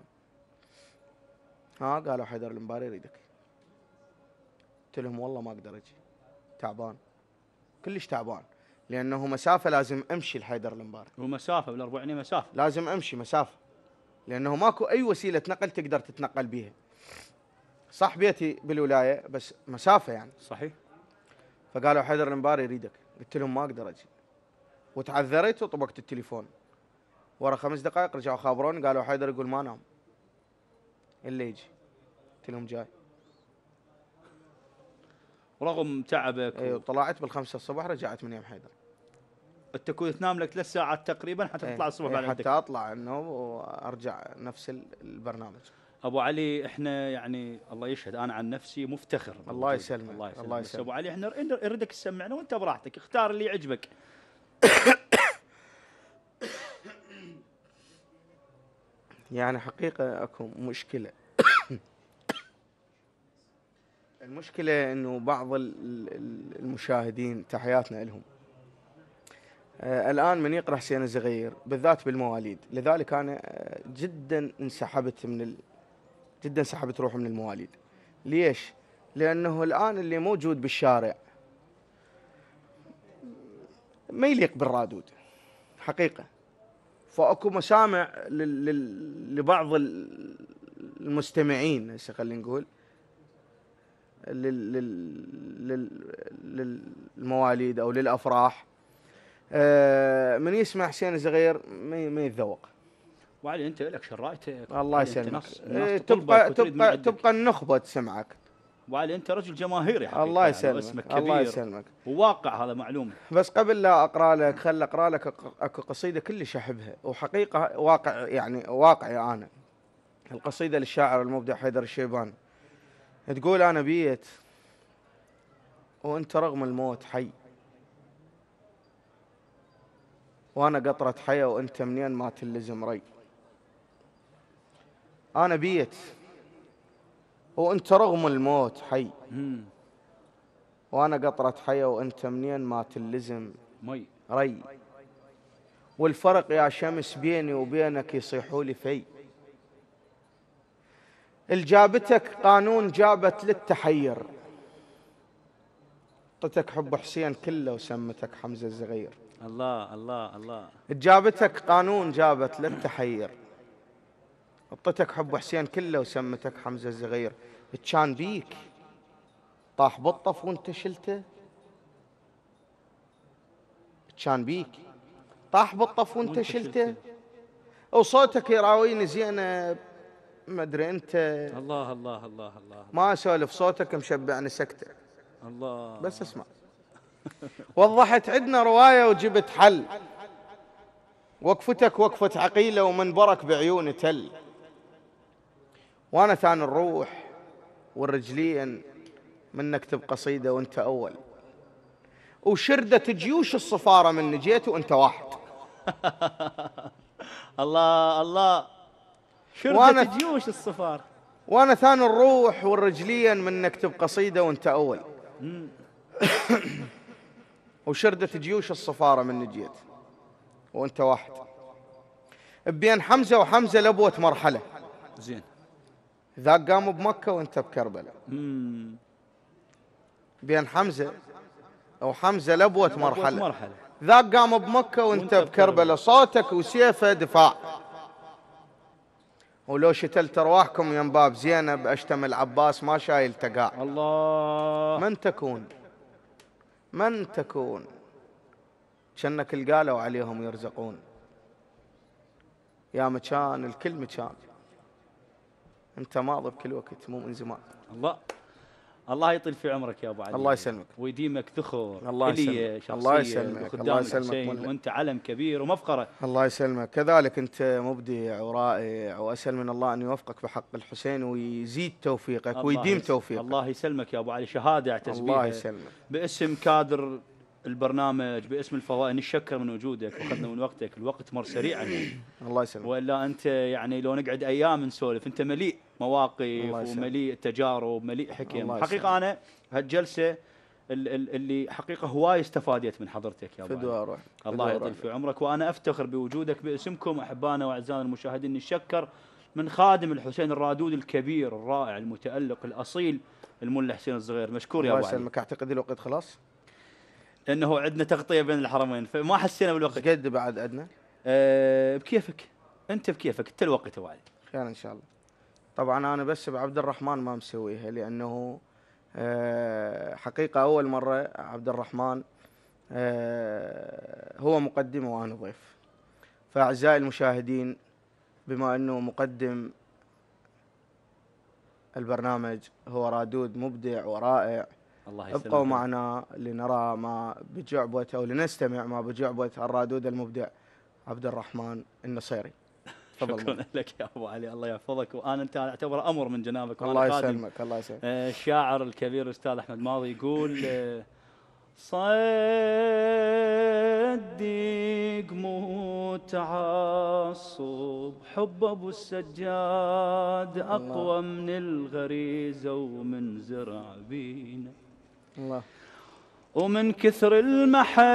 قالوا حيدر المباري يريدك. قلت لهم والله ما اقدر اجي، تعبان كلش تعبان، لانه مسافة لازم امشي لحيدر المباري. هو مسافة بالاربعينية مسافة لازم امشي مسافة، لانه ماكو اي وسيلة نقل تقدر تتنقل بيها. صح بيتي بالولاية بس مسافة يعني. صحيح. فقالوا حيدر المباري يريدك. قلت لهم ما اقدر اجي، وتعذرت وطبقت التليفون. ورا 5 دقائق رجعوا خابروني قالوا حيدر يقول ما نام اللي يجي. قلت لهم جاي. ورغم تعبك طلعت بال5 الصبح رجعت من يم حيدر. انت كنت تنام لك 3 ساعات تقريبا حتى تطلع الصبح بعد حتى اطلع انه وارجع نفس البرنامج. ابو علي احنا يعني الله يشهد انا عن نفسي مفتخر. الله يسلمك. الله يسلمك. ابو علي احنا نريدك تسمعنا وانت براحتك اختار اللي يعجبك. يعني حقيقة اكو مشكلة. المشكلة انه بعض المشاهدين، تحياتنا لهم، الان من يقرأ حسين الصغير بالذات بالمواليد، لذلك انا جدا انسحبت جدا سحبت روحي من المواليد. ليش؟ لانه الان اللي موجود بالشارع ما يليق بالرادود حقيقة. فاكو مسامع لبعض المستمعين، هسه خلينا نقول للمواليد او للافراح، من يسمع حسين الصغير ما يتذوق. وعلي انت لك شرايتك. الله يسلمك. ناس تبقى النخبة تسمعك. وعلي انت رجل جماهيري حقيقة. الله يعني يسلمك. واسمك كبير. الله يسلمك. وواقع هذا معلومة. بس قبل لا اقرا لك، خل اقرا لك اكو قصيدة كلش احبها وحقيقة واقع، يعني واقعي انا. القصيدة للشاعر المبدع حيدر الشيباني، تقول: انا بيت وانت رغم الموت حي، وانا قطرة حياة وانت منين ما تلزم ري. انا بيت وانت رغم الموت حي، وانا قطرة حياة وانت منين ما تلزم مي ري. والفرق يا شمس بيني وبينك يصيحوا لي في. الجابتك قانون جابت للتحير، طتك حب حسين كله وسمتك حمزة الصغير. الله الله الله. جابتك قانون جابت للتحير، طتك حب حسين كله وسمتك حمزة الصغير. كان بيك طاح بالطف وانت شلته، كان بيك طاح بالطف وانت شلته، وصوتك يراويني زينب ما ادري انت. الله الله الله الله. ما اسولف، صوتك مشبعني سكته. الله. بس اسمع. وضحت عندنا روايه وجبت حل، وقفتك وقفه عقيله ومنبرك بعيون تل. وانا ثاني الروح والرجلين من نكتب قصيده وانت اول، وشردت جيوش الصفاره من جيت وانت واحد. الله الله. شردت جيوش الصفار. وانا ثاني الروح والرجلين من نكتب قصيده وانت اول. وشردت جيوش الصفاره من جيت وانت واحد. بين حمزه وحمزه لبوه مرحله، زين. ذاك قام بمكه وانت بكربلاء. بين حمزه وحمزه لبوه مرحله، ذاك قام بمكه وانت بكربلاء. صوتك وسيفه دفاع، ولو شتلت ارواحكم يم باب زينب اشتم العباس ما شايل تقاع. الله. من تكون من تكون جنك القالوا عليهم يرزقون. يا مكان الكل مكان، انت ماضي بكل وقت مو من زمان. الله. الله يطيل في عمرك يا ابو علي. الله يسلمك. ويديمك ذخر. الله يسلمك. الله يسلمك. الله يسلمك. وانت علم كبير ومفخره. الله يسلمك. كذلك انت مبدع ورائع، واسال من الله ان يوفقك بحق الحسين ويزيد توفيقك ويديم توفيقك. الله يسلمك يا ابو علي. شهاده اعتز بها. الله يسلمك. باسم كادر البرنامج، باسم الفوائد، نتشكر من وجودك واخذنا من وقتك. الوقت مر سريعا. الله يسلمك. والا انت يعني لو نقعد ايام نسولف. انت مليء مواقف ومليء تجارب، مليء حكم. حقيقه انا هالجلسه اللي حقيقه هواي استفادت من حضرتك يا ابو علي. الله يطول في عمرك. وانا افتخر بوجودك. باسمكم احبائنا واعزائنا المشاهدين نتشكر من خادم الحسين الرادود الكبير الرائع المتالق الاصيل الملا حسين الصغير. مشكور يا ابو علي. الله يسلمك. اعتقد الوقت خلاص، لانه عندنا تغطيه بين الحرمين فما حسينا بالوقت. قد بعد عندنا بكيفك انت، بكيفك انت الوقت ابو علي. خير ان شاء الله. طبعا انا بس بعبد الرحمن ما مسويها، لانه حقيقه اول مره عبد الرحمن هو مقدم وانا ضيف. فاعزائي المشاهدين، بما انه مقدم البرنامج هو رادود مبدع ورائع، ابقوا معنا لنرى ما بجعبة او لنستمع ما بجعبة الرادود المبدع عبد الرحمن النصيري. شكرا لك يا ابو علي. الله يحفظك. وانا انت اعتبر امر من جنابك. الله يسلمك. الله يسلمك. الشاعر الكبير الاستاذ احمد ماضي يقول: صدق مو تعصب حب أبو السجاد أقوى من الغريزة ومن زرع بينا الله. ومن كثر المحبة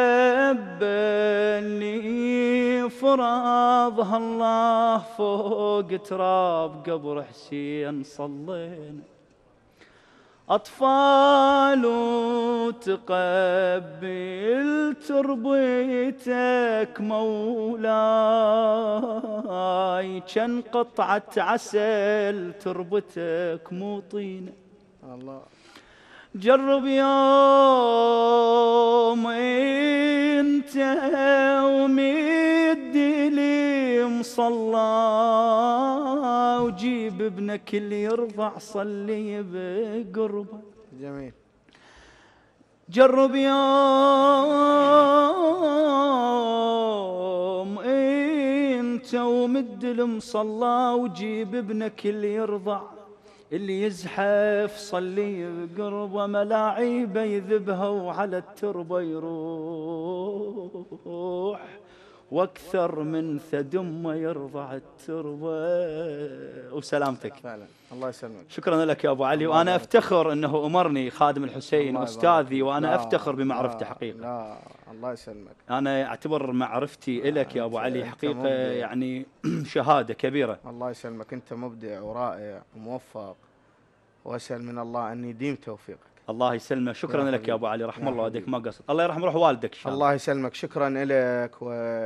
اللي فرضها الله فوق تراب قبر حسين صلينا أطفال وتقبل تربيتك مولاي كان قطعة عسل تربتك مو طينة الله. جرب يوم انت ومد لي مصلى وجيب ابنك اللي يرضع صلي بقربه. جميل. جرب يوم انت ومد المصلى وجيب ابنك اللي يرضع اللي يزحف صلي بقربه ملاعيبه يذبها وعلى التربه يروح واكثر من ثدمه يرضع التربه. وسلامتك. فعلا الله يسلمك. شكرا لك يا ابو علي، وانا افتخر انه امرني خادم الحسين استاذي، وانا افتخر بمعرفته حقيقه. لا الله يسلمك. انا اعتبر معرفتي لك يا ابو علي حقيقه يعني شهاده كبيره. الله يسلمك، انت مبدع ورائع وموفق، واسال من الله ان يديم توفيقك. الله يسلمك. شكرا لك يا ابو علي، رحم الله والديك ما قصد. الله يرحم روح والدك ان شاء الله. الله يسلمك. شكرا لك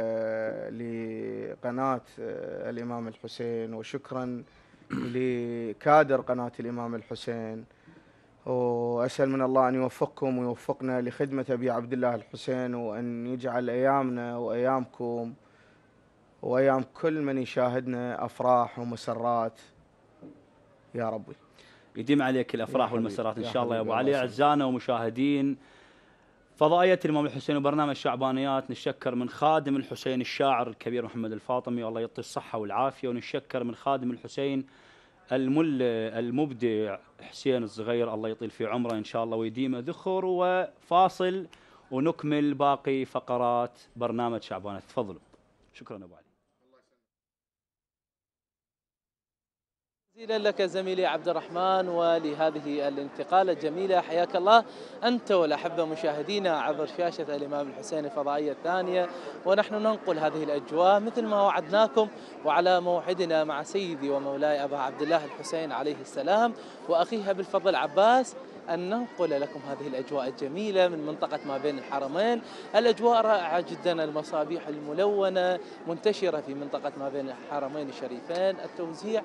ولقناه الامام الحسين، وشكرا لكادر قناه الامام الحسين، واسال من الله ان يوفقكم ويوفقنا لخدمه ابي عبد الله الحسين، وان يجعل ايامنا وايامكم وايام كل من يشاهدنا افراح ومسرات يا ربي. يديم عليك الافراح والمسرات ان شاء الله يا ابو علي. اعزائنا ومشاهدين فضائية الامام الحسين وبرنامج شعبانيات، نشكر من خادم الحسين الشاعر الكبير محمد الفاطمي والله يعطيه الصحه والعافيه، ونشكر من خادم الحسين المبدع حسين الصغير الله يطيل في عمره ان شاء الله ويديمه ذخر. وفاصل ونكمل باقي فقرات برنامج شعبانيات. تفضلوا. شكرا ابو علي. جزيلا لك زميلي عبد الرحمن ولهذه الانتقالة الجميلة. حياك الله أنت والأحبة مشاهدينا عبر شاشة الإمام الحسين الفضائية الثانية، ونحن ننقل هذه الأجواء مثل ما وعدناكم وعلى موعدنا مع سيدي ومولاي أبا عبد الله الحسين عليه السلام وأخيه بالفضل عباس، أن ننقل لكم هذه الأجواء الجميلة من منطقة ما بين الحرمين. الأجواء رائعة جدا، المصابيح الملونة منتشرة في منطقة ما بين الحرمين الشريفين، التوزيع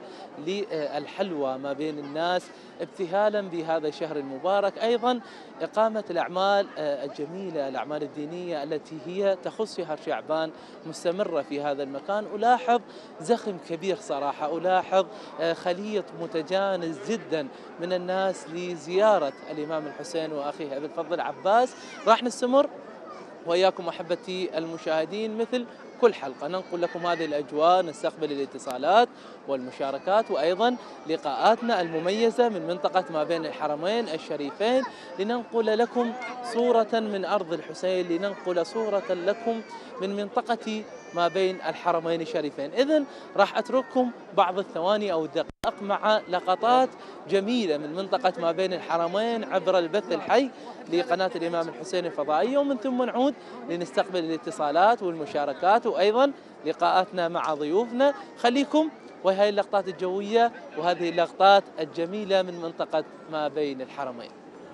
للحلوى ما بين الناس ابتهالا بهذا الشهر المبارك، أيضا إقامة الأعمال الجميلة، الأعمال الدينية التي هي تخص شهر شعبان مستمرة في هذا المكان. ألاحظ زخم كبير صراحة، ألاحظ خليط متجانس جدا من الناس لزيارة الإمام الحسين وأخيه أبي الفضل عباس. راح نستمر وإياكم أحبتي المشاهدين مثل كل حلقة ننقل لكم هذه الأجواء، نستقبل الاتصالات والمشاركات وأيضا لقاءاتنا المميزة من منطقة ما بين الحرمين الشريفين، لننقل لكم صورة من أرض الحسين، لننقل صورة لكم من منطقة ما بين الحرمين الشريفين. إذن راح أترككم بعض الثواني أو الدقائق مع لقطات جميلة من منطقة ما بين الحرمين عبر البث الحي لقناة الإمام الحسين الفضائية، ومن ثم نعود لنستقبل الاتصالات والمشاركات وأيضا لقاءاتنا مع ضيوفنا. خليكم وهي اللقطات الجوية وهذه اللقطات الجميلة من منطقة ما بين الحرمين.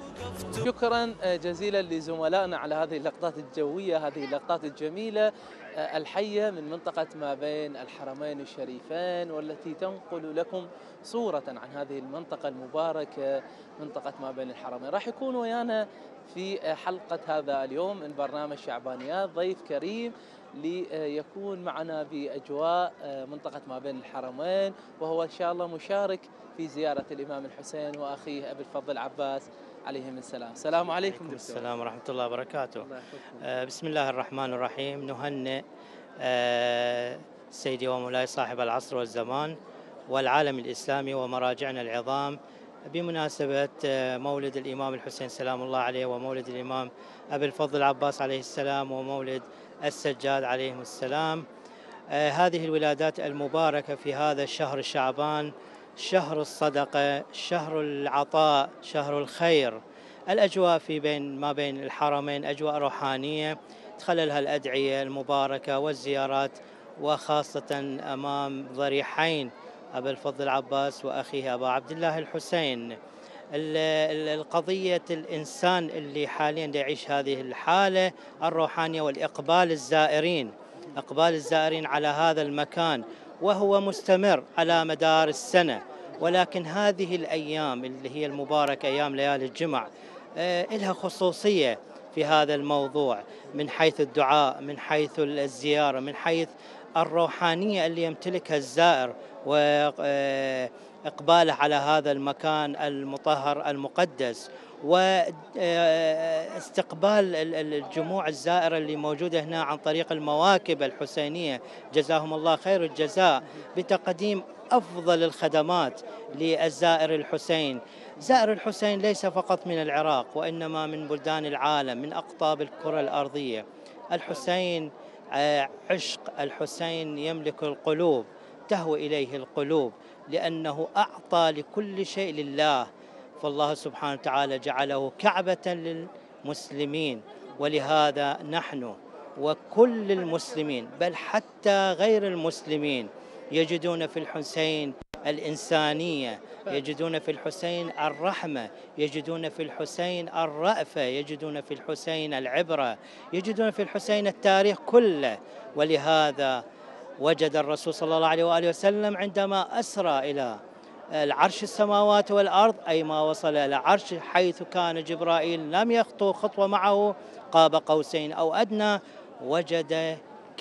شكرا جزيلا لزملائنا على هذه اللقطات الجوية، هذه اللقطات الجميلة الحية من منطقة ما بين الحرمين الشريفين، والتي تنقل لكم صورة عن هذه المنطقة المباركة منطقة ما بين الحرمين. راح يكون ويانا في حلقة هذا اليوم من برنامج شعبانيات ضيف كريم ليكون معنا بأجواء منطقة ما بين الحرمين، وهو إن شاء الله مشارك في زيارة الإمام الحسين وأخيه أبي الفضل عباس عليهم السلام. السلام عليكم دكتور. السلام ورحمة الله وبركاته. بسم الله الرحمن الرحيم. نهنئ سيدي ومولاي صاحب العصر والزمان والعالم الإسلامي ومراجعنا العظام بمناسبة مولد الإمام الحسين سلام الله عليه، ومولد الإمام أبي الفضل عباس عليه السلام، ومولد السجاد عليهم السلام. هذه الولادات المباركة في هذا الشهر شعبان، شهر الصدقة، شهر العطاء، شهر الخير. الأجواء ما بين الحرمين أجواء روحانية تخللها الأدعية المباركة والزيارات، وخاصة أمام ضريحين أبا الفضل العباس وأخيه أبا عبد الله الحسين. القضية الإنسان اللي حاليا يعيش هذه الحالة الروحانية والإقبال الزائرين على هذا المكان، وهو مستمر على مدار السنة. ولكن هذه الأيام اللي هي المباركة، أيام ليالي الجمع، لها خصوصية في هذا الموضوع، من حيث الدعاء، من حيث الزيارة، من حيث الروحانية اللي يمتلكها الزائر وإقباله على هذا المكان المطهر المقدس، واستقبال الجموع الزائرة اللي موجودة هنا عن طريق المواكب الحسينية، جزاهم الله خير الجزاء بتقديم أفضل الخدمات للزائر الحسين. زائر الحسين ليس فقط من العراق، وإنما من بلدان العالم، من أقطاب الكرة الأرضية. الحسين عشق، الحسين يملك القلوب، تهوي إليه القلوب، لأنه أعطى لكل شيء لله، فالله سبحانه وتعالى جعله كعبة للمسلمين. ولهذا نحن وكل المسلمين، بل حتى غير المسلمين، يجدون في الحسين الإنسانية، يجدون في الحسين الرحمة، يجدون في الحسين الرأفة، يجدون في الحسين العبرة، يجدون في الحسين التاريخ كله. ولهذا وجد الرسول صلى الله عليه وآله وسلم عندما أسرى إلى العرش السماوات والأرض، أي ما وصل إلى عرش، حيث كان جبرائيل لم يخطو خطوة معه، قاب قوسين أو أدنى، وجد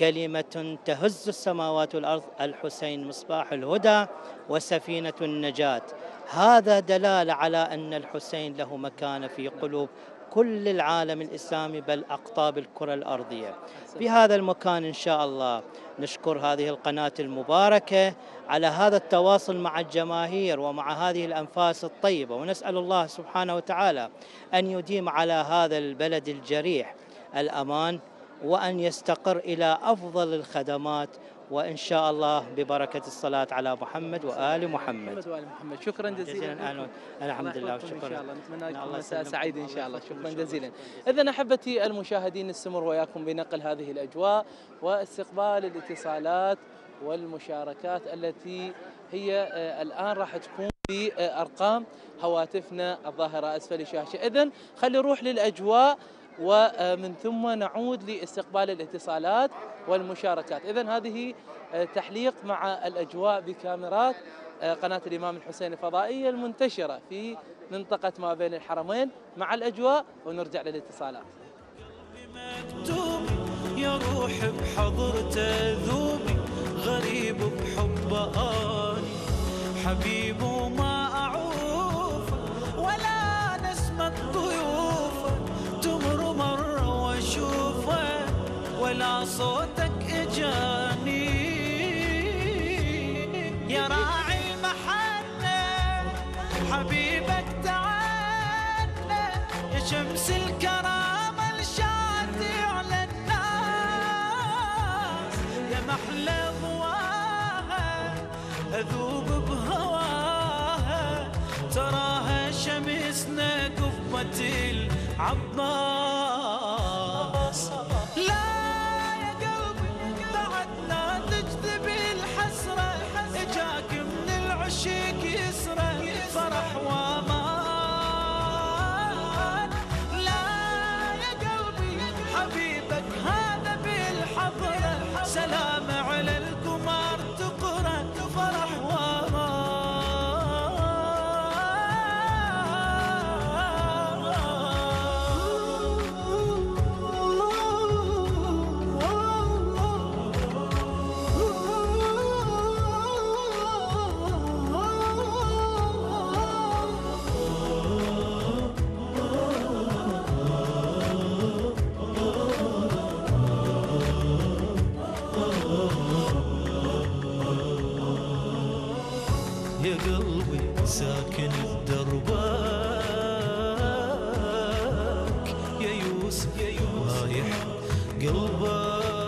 كلمة تهز السماوات والأرض: الحسين مصباح الهدى وسفينة النجاة. هذا دلالة على أن الحسين له مكانة في قلوب كل العالم الإسلامي، بل أقطاب الكرة الأرضية. في هذا المكان إن شاء الله نشكر هذه القناة المباركة على هذا التواصل مع الجماهير ومع هذه الأنفاس الطيبة، ونسأل الله سبحانه وتعالى أن يديم على هذا البلد الجريح الأمان، وأن يستقر إلى أفضل الخدمات، وإن شاء الله ببركة الصلاة على محمد وآل محمد. شكرا جزيلا. الحمد لله، وشكرا. إن شاء الله نتمنى لكم مساء سعيد إن شاء الله. شكرا جزيلا. إذن أحبتي المشاهدين، نستمر وياكم بنقل هذه الأجواء واستقبال الاتصالات والمشاركات التي هي الآن راح تكون بأرقام هواتفنا الظاهرة أسفل الشاشة. إذن خلي نروح للأجواء، ومن ثم نعود لاستقبال الاتصالات والمشاركات. إذن هذه تحليق مع الأجواء بكاميرات قناة الإمام الحسين الفضائية المنتشرة في منطقة ما بين الحرمين، مع الأجواء ونرجع للاتصالات. مكتوب يا روح بحضرته ذوبي، غريب بحبه آني، حبيب وما أعوف ولا نسمة ضيوفه، تمر مرة واشوفه ولا صوتك اجاني، يا راعي المحنة حبيبك تعالى، يا شمس الكرامة الشاطئ على الناس، يا محلى ضواها أذوب بهواها، تراها شمسنا قفة العباس. لا يا قلبي بعد لا تجذب الحسرة، اجاك من العشيق يسرى فرح وامان. لا يا قلبي حبيبك هذا بالحضرة، سلام على القمر تقرأ فرح وامان. يا قلبي ساكن بدربك، يا يوسف رايح قلبك،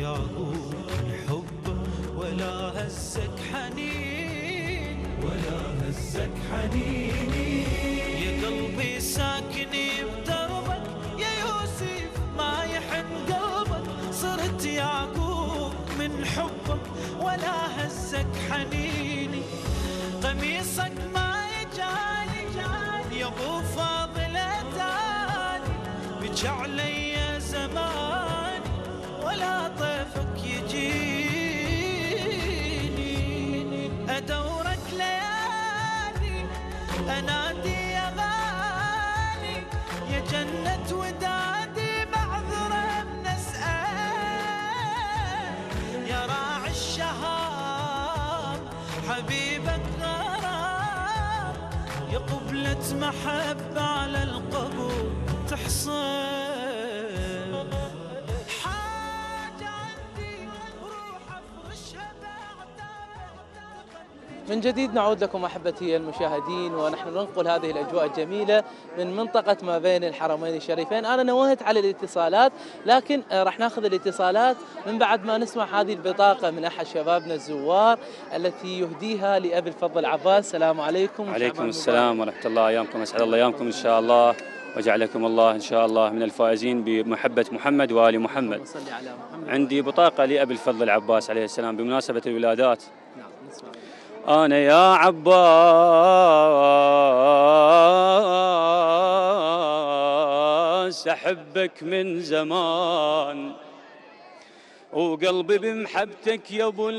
يعقوب من حبه ولا هزك حنين ولا هزك حنيني يا قلبي ساكني بدربك يا يوسف ما يحن قلبك صرت يعقوب من حبك ولا هزك حنيني قميصك ما يجاني يا ابو فاضل اتاني بجي علي زمان ولا طيفك يجيني ادورك ليالي انادي يا غالي يا جنة ودادي معذرة من اسأل يا راعي الشهام حبيبك غرام يا قبلة محبة على القبول تحصل حاجة عندي روح افرشها من جديد نعود لكم أحبتي المشاهدين ونحن ننقل هذه الأجواء الجميلة من منطقة ما بين الحرمين الشريفين. أنا نوهت على الاتصالات لكن راح ناخذ الاتصالات من بعد ما نسمع هذه البطاقة من أحد شبابنا الزوار التي يهديها لأبي الفضل عباس. السلام عليكم. وعليكم السلام ورحمة الله. أيامكم أسعد الله أيامكم إن شاء الله وجعلكم الله إن شاء الله من الفائزين بمحبة محمد وآل محمد. صلي على محمد. عندي بطاقة لأبي الفضل عباس عليه السلام بمناسبة الولادات. نعم نسمع. أنا يا عباس أحبك من زمان وقلبي بمحبتك يا أبو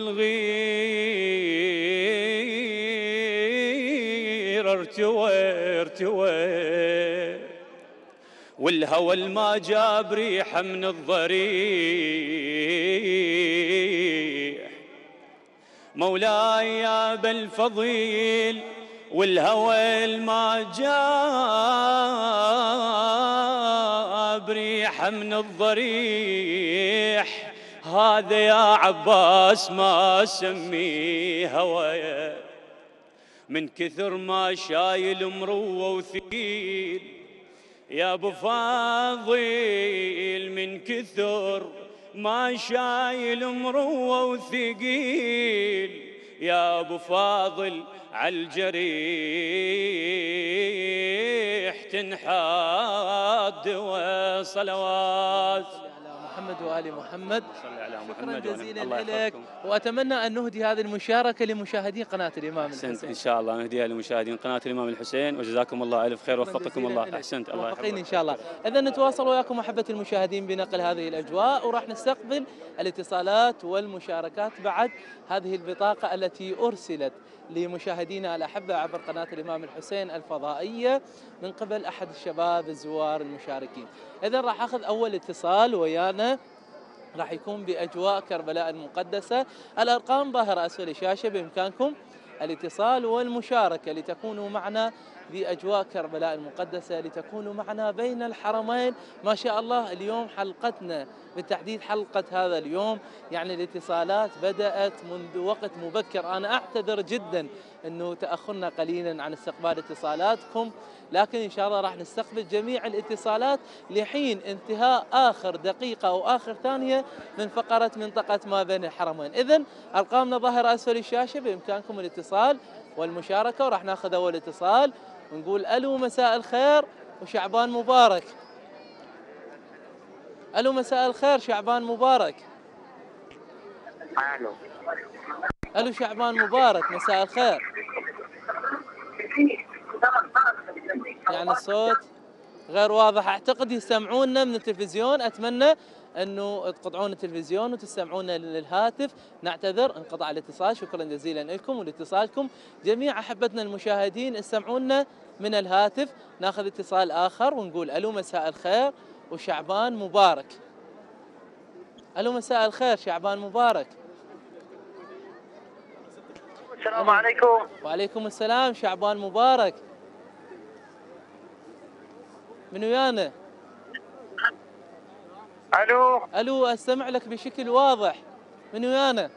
الغير ارتوي والهوى الما جاب ريحة من الضريح مولاي يا ابا الفضيل والهوى الما جاب ريحة من الضريح هذا يا عباس ما سميه هوايا من كثر ما شايل مروة وثقيل يا ابو فاضل من كثر ما شايل مروة وثقيل يا ابو فاضل عالجريح تنحاد وصلوات محمد وآل محمد. صلى على شكرا محمد جزيلا الله لك يحفظكم. وأتمنى أن نهدي هذه المشاركة لمشاهدين قناة الإمام أحسنت إن الحسين. شاء الله نهديها لمشاهدين قناة الإمام الحسين وجزاكم الله ألف خير شكراً ووفقكم جزيلاً الله. لك. أحسنت الله موفقين يحفظك. إن شاء الله. إذا نتواصل وياكم أحبتي المشاهدين بنقل هذه الأجواء وراح نستقبل الاتصالات والمشاركات بعد هذه البطاقة التي أرسلت لمشاهدينا الأحبة عبر قناة الإمام الحسين الفضائية من قبل أحد الشباب الزوار المشاركين. إذا راح أخذ أول اتصال ويانا راح يكون بأجواء كربلاء المقدسة. الأرقام ظاهرة أسفل الشاشة بإمكانكم الاتصال والمشاركة لتكونوا معنا بأجواء كربلاء المقدسة لتكونوا معنا بين الحرمين. ما شاء الله اليوم حلقتنا بالتحديد حلقة هذا اليوم يعني الاتصالات بدأت منذ وقت مبكر. أنا أعتذر جدا أنه تأخرنا قليلا عن استقبال اتصالاتكم لكن إن شاء الله راح نستقبل جميع الاتصالات لحين انتهاء آخر دقيقة أو آخر ثانية من فقرة منطقة ما بين الحرمين. إذن أرقامنا ظاهرة أسفل الشاشة بإمكانكم الاتصال والمشاركة وراح ناخذ أول اتصال ونقول ألو مساء الخير وشعبان مبارك. ألو مساء الخير شعبان مبارك. الو ألو شعبان مبارك مساء الخير. يعني الصوت غير واضح أعتقد يستمعونا من التلفزيون. أتمنى أنه تقطعون التلفزيون وتستمعون للهاتف. نعتذر انقطع الاتصال. شكرا جزيلا لكم ولاتصالكم جميع أحبتنا المشاهدين. استمعونا من الهاتف. ناخذ اتصال آخر ونقول ألو مساء الخير وشعبان مبارك. ألو مساء الخير شعبان مبارك. السلام عليكم. وعليكم السلام شعبان مبارك. من ويانا؟ الو الو استمع لك بشكل واضح. من ويانا؟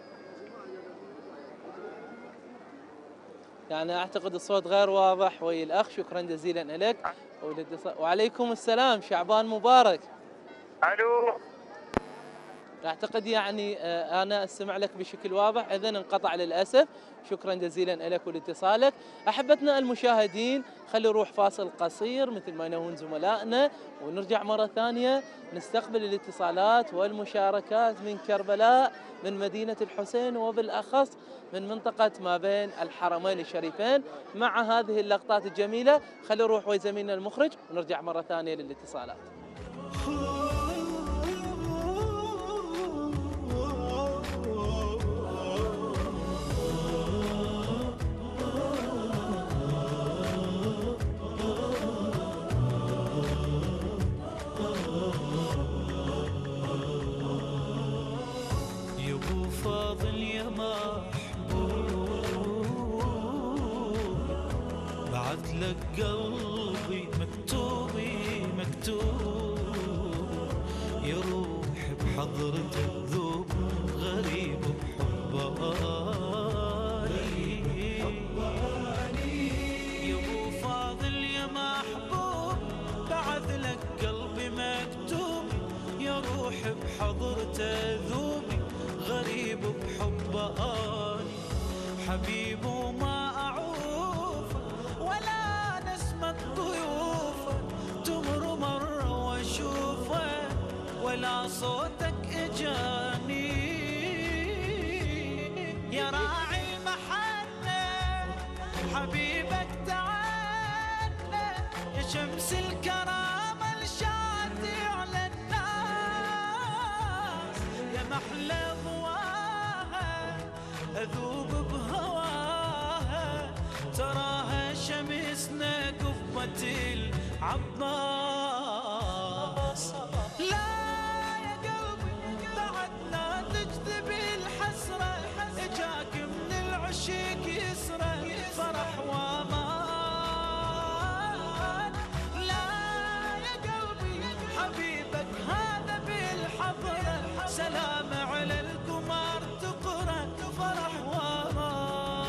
يعني اعتقد الصوت غير واضح ويا الاخ. شكرا جزيلا لك. وعليكم السلام شعبان مبارك. الو أعتقد يعني أنا أستمع لك بشكل واضح، إذا انقطع للأسف. شكرا جزيلا لك ولاتصالك. أحبتنا المشاهدين، خلي نروح فاصل قصير مثل ما ينوون زملائنا، ونرجع مرة ثانية نستقبل الاتصالات والمشاركات من كربلاء، من مدينة الحسين، وبالأخص من منطقة ما بين الحرمين الشريفين، مع هذه اللقطات الجميلة. خلي نروح ويا زميلنا المخرج ونرجع مرة ثانية للاتصالات. بعت لك قلبي مكتوبي مكتوب، يروح بحضرته الذوب غريب بحباني. يا ابو فاضل يا محبوب، بعت لك قلبي مكتوب، يروح بحضرته ذوبي غريب بحباني. حبيب وما أعوفه ولا نسمة ضيوفه، تمر مرة واشوفه ولا صوتك اجاني. يا راعي المحنة حبيبك تعالى، يا شمس الكرامة الشاتي على الناس، يا محلى ضواها أذوب بهواها، تراها شمسنا قفة العباس. لا يا قلبي بعد لا تجذب الحسرة، اجاك من العشيق يسرى فرح وامان. لا يا قلبي حبيبك هذا بالحضرة، سلام على القمر تقرأ فرح وامان.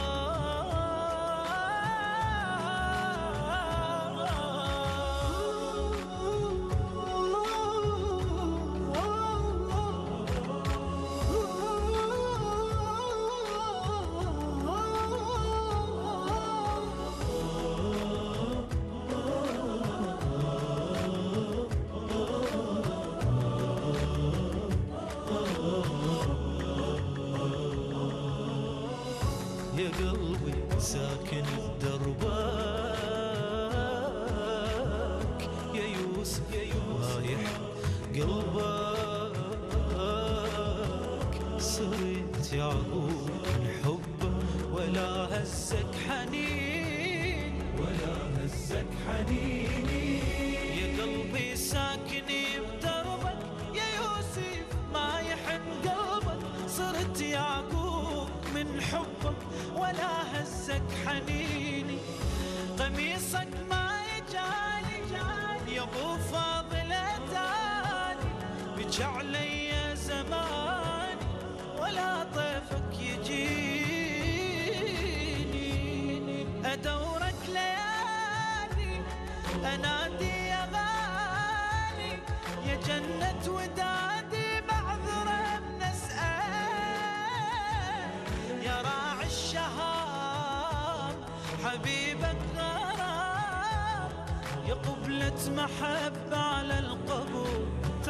يا قلبي ساكن بدربك، يا يوسف رايح قلبك، صرت يعقوب من حبه ولا هزك حنين ولا هزك حنيني. يا قلبي ساكن بدربك، يا يوسف ما يحن قلبك، صرت يعقوب من حبك ولا هزك حنيني. قميصك ما يجاني يا ابو فاضل اتاني، بك علي زماني ولا طيفك يجيني. ادورك ليالي انادي يا غالي، يا جنة ودادي بعذره بنسأل. يا راعي الشهام حبيبك غرام، يا قبلة محبة على القبول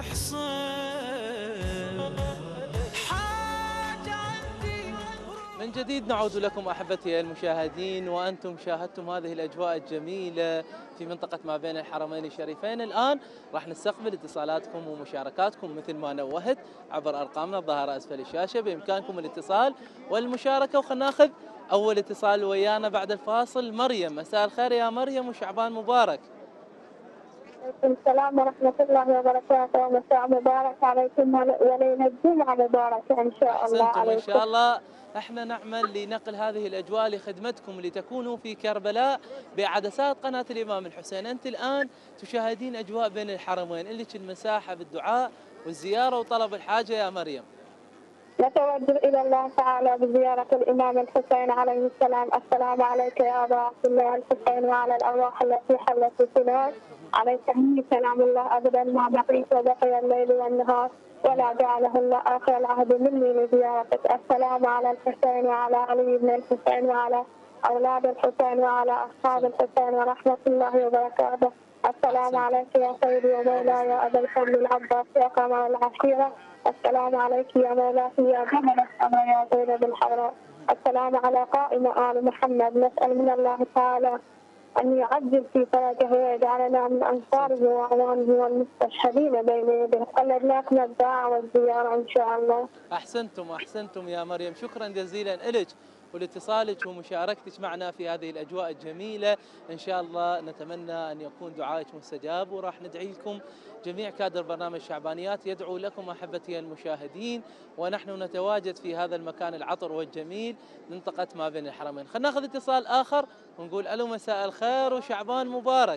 تحصل. حاجة عندي من جديد نعود لكم أحبتي المشاهدين، وأنتم شاهدتم هذه الأجواء الجميلة في منطقة ما بين الحرمين الشريفين. الآن راح نستقبل اتصالاتكم ومشاركاتكم مثل ما نوهت عبر أرقامنا الظاهرة أسفل الشاشة. بإمكانكم الاتصال والمشاركة، وخلنا ناخذ أول اتصال ويانا بعد الفاصل. مريم، مساء الخير يا مريم وشعبان مبارك. وعليكم السلام ورحمة الله وبركاته، ومساء مبارك عليكم وليلة الجمعة مباركة إن شاء الله أحسنتم عليكم. إن شاء الله. احنا نعمل لنقل هذه الأجواء لخدمتكم لتكونوا في كربلاء بعدسات قناة الإمام الحسين. أنت الآن تشاهدين أجواء بين الحرمين، لك المساحة بالدعاء والزيارة وطلب الحاجة يا مريم. نتوجه إلى الله تعالى بزيارة الإمام الحسين عليه السلام. السلام عليك يا أبا عبد الله الحسين وعلى الأرواح التي حلت بفناك. عليك مني سلام الله أبدا ما بقيت وبقي الليل والنهار، ولا جعله الله آخر العهد مني لزيارتك. السلام على الحسين وعلى علي بن الحسين وعلى أولاد الحسين وعلى أصحاب الحسين ورحمة الله وبركاته. السلام عليك يا سيدي ومولاي يا أبا الفضل العباس يا قمر العشيرة. السلام عليك يا مولاتي يا جبل السماء يا زينب الحمراء. السلام على قائم آل محمد. نسأل من الله تعالى أن يعجل في فرجه ويجعلنا من أنصاره وأعوانه والمستشهدين بين يديه. قلدناكم الدعاء والزيارة إن شاء الله. أحسنتم يا مريم، شكرا جزيلا لك ولاتصالك ومشاركتك معنا في هذه الأجواء الجميلة. إن شاء الله نتمنى أن يكون دعائك مستجاب، وراح ندعي لكم جميع كادر برنامج شعبانيات يدعو لكم أحبتي المشاهدين، ونحن نتواجد في هذا المكان العطر والجميل منطقة ما بين الحرمين. خلينا ناخذ اتصال آخر ونقول ألو مساء الخير وشعبان مبارك.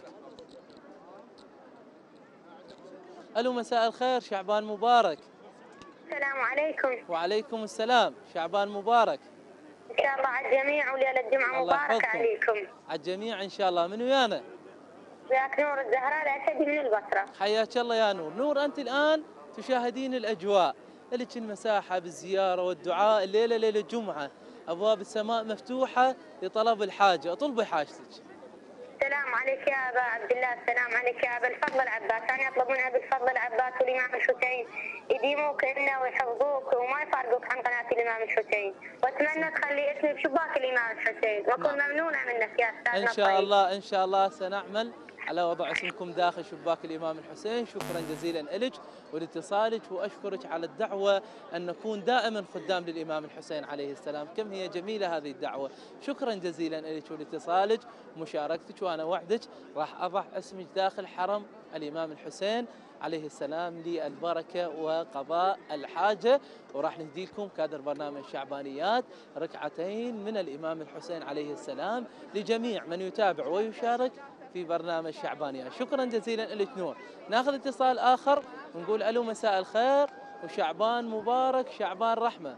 ألو مساء الخير، شعبان مبارك. السلام عليكم. وعليكم السلام، شعبان مبارك. إن شاء الله على الجميع وليلة الجمعة مباركة عليكم. على الجميع إن شاء الله. من ويانا؟ وياك نور الزهراء الأسدي من البصرة. حياك الله يا نور. نور أنت الآن تشاهدين الأجواء، لك المساحة بالزيارة والدعاء. الليلة ليلة الجمعة، أبواب السماء مفتوحة لطلب الحاجة، اطلبي حاجتك. السلام عليك يا أبا عبد الله. السلام عليك يا أبا الفضل العباس. أنا أطلب من أبي الفضل العباس والإمام الحسين يديموك لنا ويحفظوك وما يفارقوك عن قناة الإمام الحسين، وأتمنى تخلي اسمي بشباك الإمام الحسين، وأكون ممنونة منك يا أستاذنا. إن شاء الله إن شاء الله سنعمل على وضع اسمكم داخل شباك الإمام الحسين. شكرا جزيلا لك ولاتصالك، وأشكرك على الدعوة أن نكون دائما خدام للإمام الحسين عليه السلام. كم هي جميلة هذه الدعوة. شكرا جزيلا لك ولاتصالك ومشاركتك، وأنا وعدك راح أضع اسمك داخل حرم الإمام الحسين عليه السلام للبركة وقضاء الحاجة، وراح نهدي لكم كادر برنامج شعبانيات ركعتين من الإمام الحسين عليه السلام لجميع من يتابع ويشارك في برنامج شعبانيات. شكرا جزيلا لك نور. ناخذ اتصال آخر ونقول ألو مساء الخير وشعبان مبارك، شعبان رحمة.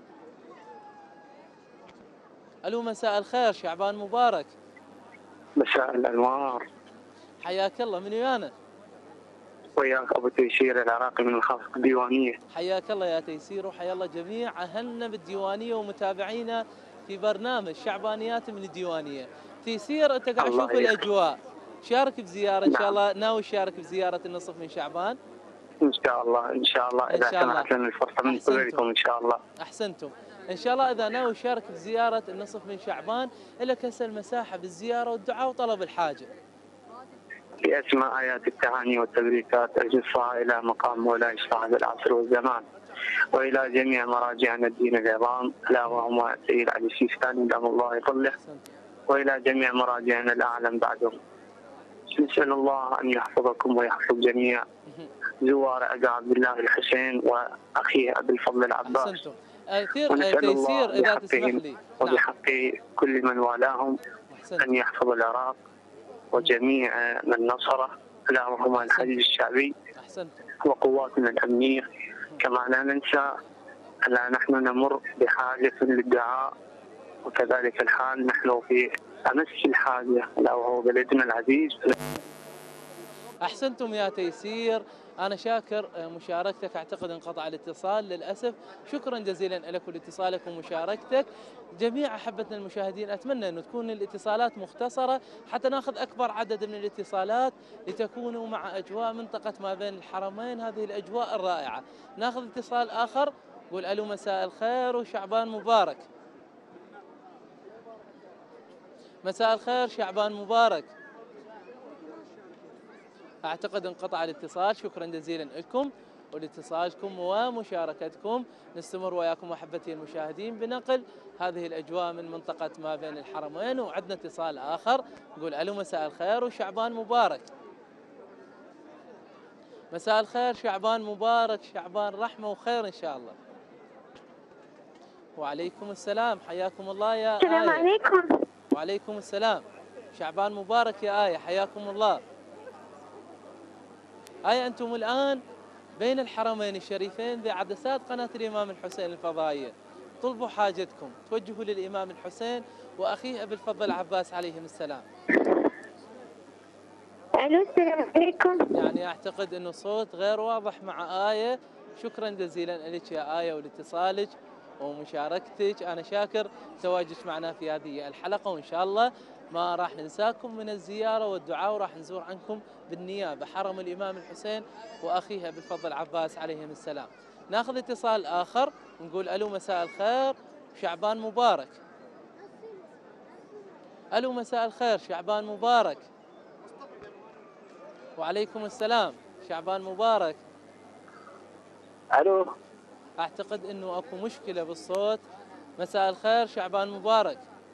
ألو مساء الخير، شعبان مبارك. مساء الأنوار. حياك الله. من ويانا؟ وياك أبو تيسير العراقي من الخاصة الديوانية. حياك الله يا تيسير، وحيا الله جميع أهلنا بالديوانية ومتابعينا في برنامج شعبانيات من الديوانية. تيسير أنت قاعد تشوف الأجواء، شارك بزيارة إن شاء الله. ناوي تشارك بزيارة النصف من شعبان؟ إن شاء الله إن شاء الله إذا سمحت لنا الفرصة من قبلكم إن شاء الله. أحسنتم. إن شاء الله إذا ناوي تشارك بزيارة النصف من شعبان لك هسه المساحة بالزيارة والدعاء وطلب الحاجة. بأسماء آيات التهاني والتبريكات أجلسها إلى مقام مولاي صاحب العصر والزمان، وإلى جميع مراجعنا الدين العظام ألا وهم سيد علي السيستاني دام الله يطله، وإلى جميع مراجعنا الأعلم بعدهم. نسأل الله أن يحفظكم ويحفظ جميع زوار أبي عبد الله الحسين وأخيه أبي الفضل العباس. ونسأل الله إذا تسمح لي وبحق كل من والاهم أن يحفظ العراق وجميع من نصره ألا وهما الحشد الشعبي وقواتنا الأمنية. كما لا ننسى أن نحن نمر بحاجة للدعاء، وكذلك الحال نحن في أمس الحاجة ألا وهو بلدنا العزيز. أحسنتم يا تيسير، أنا شاكر مشاركتك. أعتقد انقطع الاتصال للأسف. شكرا جزيلا لك ولاتصالك ومشاركتك. جميع أحبتنا المشاهدين أتمنى أن تكون الاتصالات مختصرة حتى ناخذ أكبر عدد من الاتصالات لتكونوا مع أجواء منطقة ما بين الحرمين، هذه الأجواء الرائعة. ناخذ اتصال آخر. قول ألو مساء الخير وشعبان مبارك. مساء الخير، شعبان مبارك. أعتقد انقطع الاتصال. شكرا جزيلا لكم ولاتصالكم ومشاركتكم. نستمر وياكم أحبتي المشاهدين بنقل هذه الأجواء من منطقة ما بين الحرمين، وعندنا اتصال آخر. نقول ألو مساء الخير وشعبان مبارك. مساء الخير، شعبان مبارك، شعبان رحمة وخير إن شاء الله. وعليكم السلام، حياكم الله يا آية. السلام عليكم. وعليكم السلام، شعبان مبارك يا آية، حياكم الله. آية أنتم الآن بين الحرمين الشريفين بعدسات قناة الإمام الحسين الفضائية. طلبوا حاجتكم، توجهوا للإمام الحسين وأخيه أبي الفضل عباس عليهم السلام. الو السلام عليكم. يعني أعتقد أنه صوت غير واضح مع آية. شكرا جزيلا لك يا آية ولاتصالك ومشاركتك. أنا شاكر تواجدك معنا في هذه الحلقة، وإن شاء الله ما راح ننساكم من الزيارة والدعاء، وراح نزور عنكم بالنيابة حرم الإمام الحسين وأخيه أبي الفضل عباس عليهم السلام. ناخذ اتصال آخر ونقول ألو مساء الخير شعبان مبارك. ألو مساء الخير شعبان مبارك. وعليكم السلام شعبان مبارك. الو. أعتقد أنه أكو مشكلة بالصوت. مساء الخير شعبان مبارك.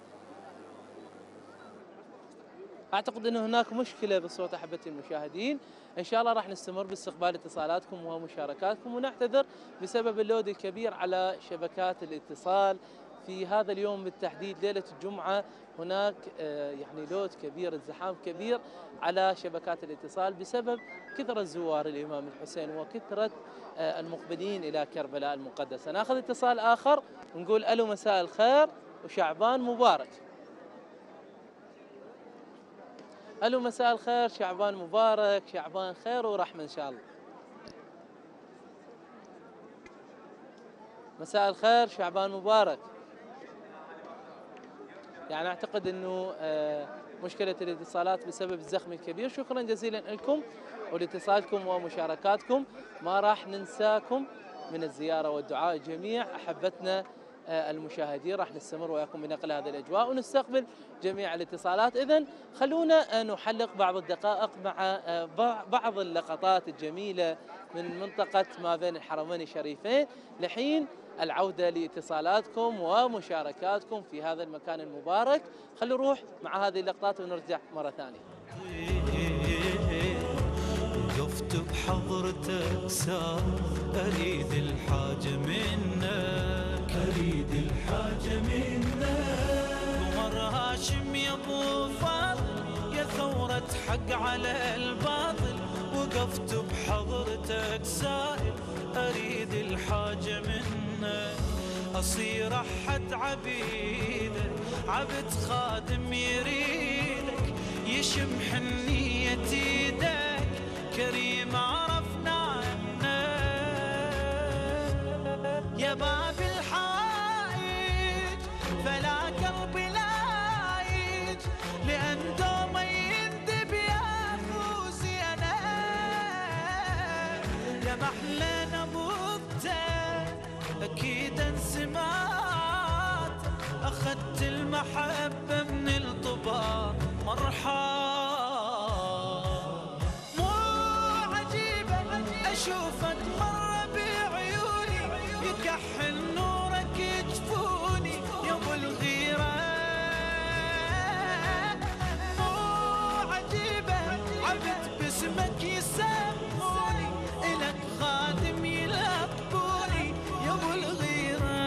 أعتقد أنه هناك مشكلة بالصوت أحبتي المشاهدين. إن شاء الله راح نستمر باستقبال اتصالاتكم ومشاركاتكم، ونعتذر بسبب اللود الكبير على شبكات الاتصال في هذا اليوم بالتحديد ليلة الجمعة. هناك يعني لود كبير، الزحام كبير على شبكات الاتصال بسبب كثرة زوار الإمام الحسين وكثرة المقبلين إلى كربلاء المقدسة. ناخذ اتصال آخر ونقول ألو مساء الخير وشعبان مبارك. ألو مساء الخير شعبان مبارك. شعبان خير ورحمة إن شاء الله. مساء الخير شعبان مبارك. يعني أعتقد أنه مشكلة الاتصالات بسبب الزخم الكبير. شكرا جزيلا لكم ولاتصالكم ومشاركاتكم. ما راح ننساكم من الزيارة والدعاء جميع أحبتنا المشاهدين. راح نستمر وياكم بنقل هذه الأجواء ونستقبل جميع الاتصالات. إذن خلونا نحلق بعض الدقائق مع بعض اللقطات الجميلة من منطقة ما بين الحرمين الشريفين لحين العودة لاتصالاتكم ومشاركاتكم في هذا المكان المبارك. خلوا نروح مع هذه اللقطات ونرجع مرة ثانية. وقفت بحضرتك ساعة أريد الحاجة منك، أريد الحاجة منك. عمر هاشم يا أبو فاضل يا ثورة حق على الباطل، وقفت بحضرتك سائل أريد الحاجة منك. أصير أحد عبيدك عبد خادم يريدك، يشم حنية ايدك كريم عرفنا عنك. يا باب الحائج فلا قلبي لايج، لأن دوما يندب يا فوزي أنا. يا محلى نبوته أكيد انسمات، أخذت المحبة من الطباع مرحب. أشوفك مرة بعيوني يكحل نورك يجفوني يا أبو الغيرة. مو عجيبة عبد باسمك يسموني، إلك خادم يلقبوني يا أبو الغيرة.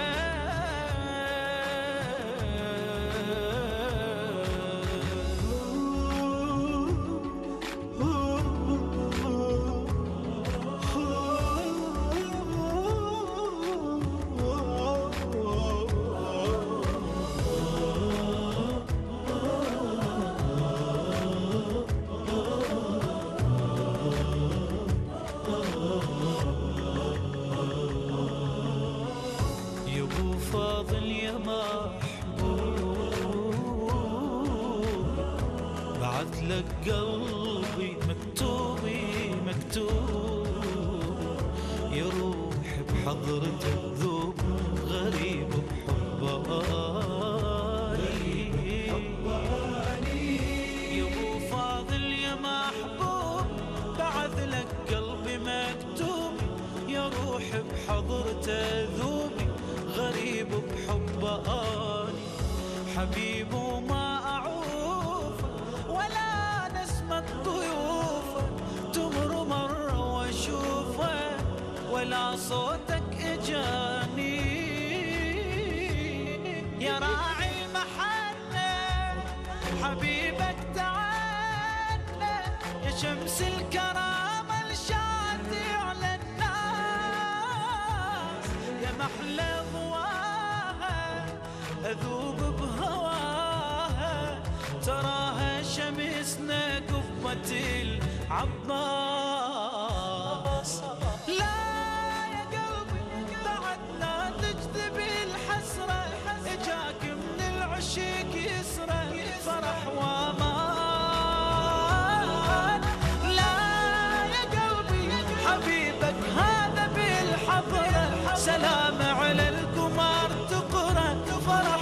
لك قلبي مكتوبي مكتوب، يروح بحضرتك ذوب غريب بحباني. يا ابو فاضل يا محبوب بعث لك قلبي مكتوب، يروح بحضرته ذوبي غريب بحباني. حبيب وما أعوف ولا نسمة ضيوفه، تمر مرة واشوفه ولا صوتك اجاني. يا راعي المحنة حبيبك تعالى، يا شمس الكرامة الشعت يعلن أذوب بهواها، تراها شمسنا قبة العباس. لا يا قلبي بعد لا تجذب الحسرة، اجاك من العشيق يسرى فرح وامان. لا يا قلبي حبيبك هذا بالحضرة، سلام على القمر تقرأ فرح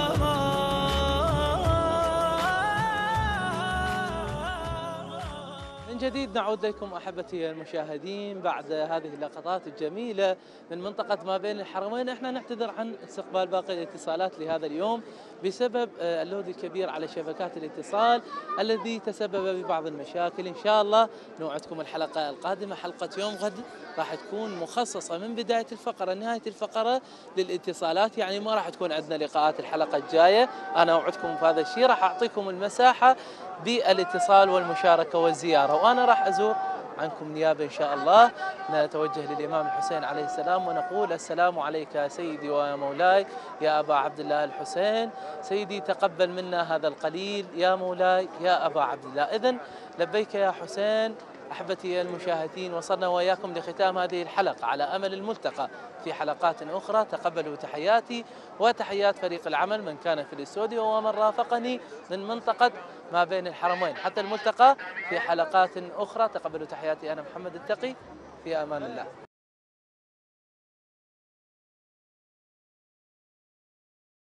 وامان. من جديد نعود لكم أحبتي المشاهدين بعد هذه اللقطات الجميلة من منطقة ما بين الحرمين. احنا نعتذر عن استقبال باقي الاتصالات لهذا اليوم بسبب اللود الكبير على شبكات الاتصال الذي تسبب ببعض المشاكل. إن شاء الله نوعدكم الحلقة القادمة، حلقة يوم غد راح تكون مخصصة من بداية الفقرة لنهاية الفقرة للاتصالات، يعني ما راح تكون عندنا لقاءات الحلقة الجاية. أنا أوعدكم بهذا الشيء، راح أعطيكم المساحة بالاتصال والمشاركة والزيارة، وأنا راح أزور عنكم نيابة إن شاء الله. نتوجه للإمام الحسين عليه السلام ونقول: السلام عليك يا سيدي ويا مولاي يا أبا عبد الله الحسين. سيدي تقبل منا هذا القليل يا مولاي يا أبا عبد الله. إذن لبيك يا حسين. أحبتي المشاهدين، وصلنا وإياكم لختام هذه الحلقة، على أمل الملتقى في حلقات أخرى. تقبلوا تحياتي وتحيات فريق العمل من كان في الاستوديو ومن رافقني من منطقة ما بين الحرمين. حتى الملتقى في حلقات أخرى، تقبلوا تحياتي. أنا محمد التقي، في أمان الله.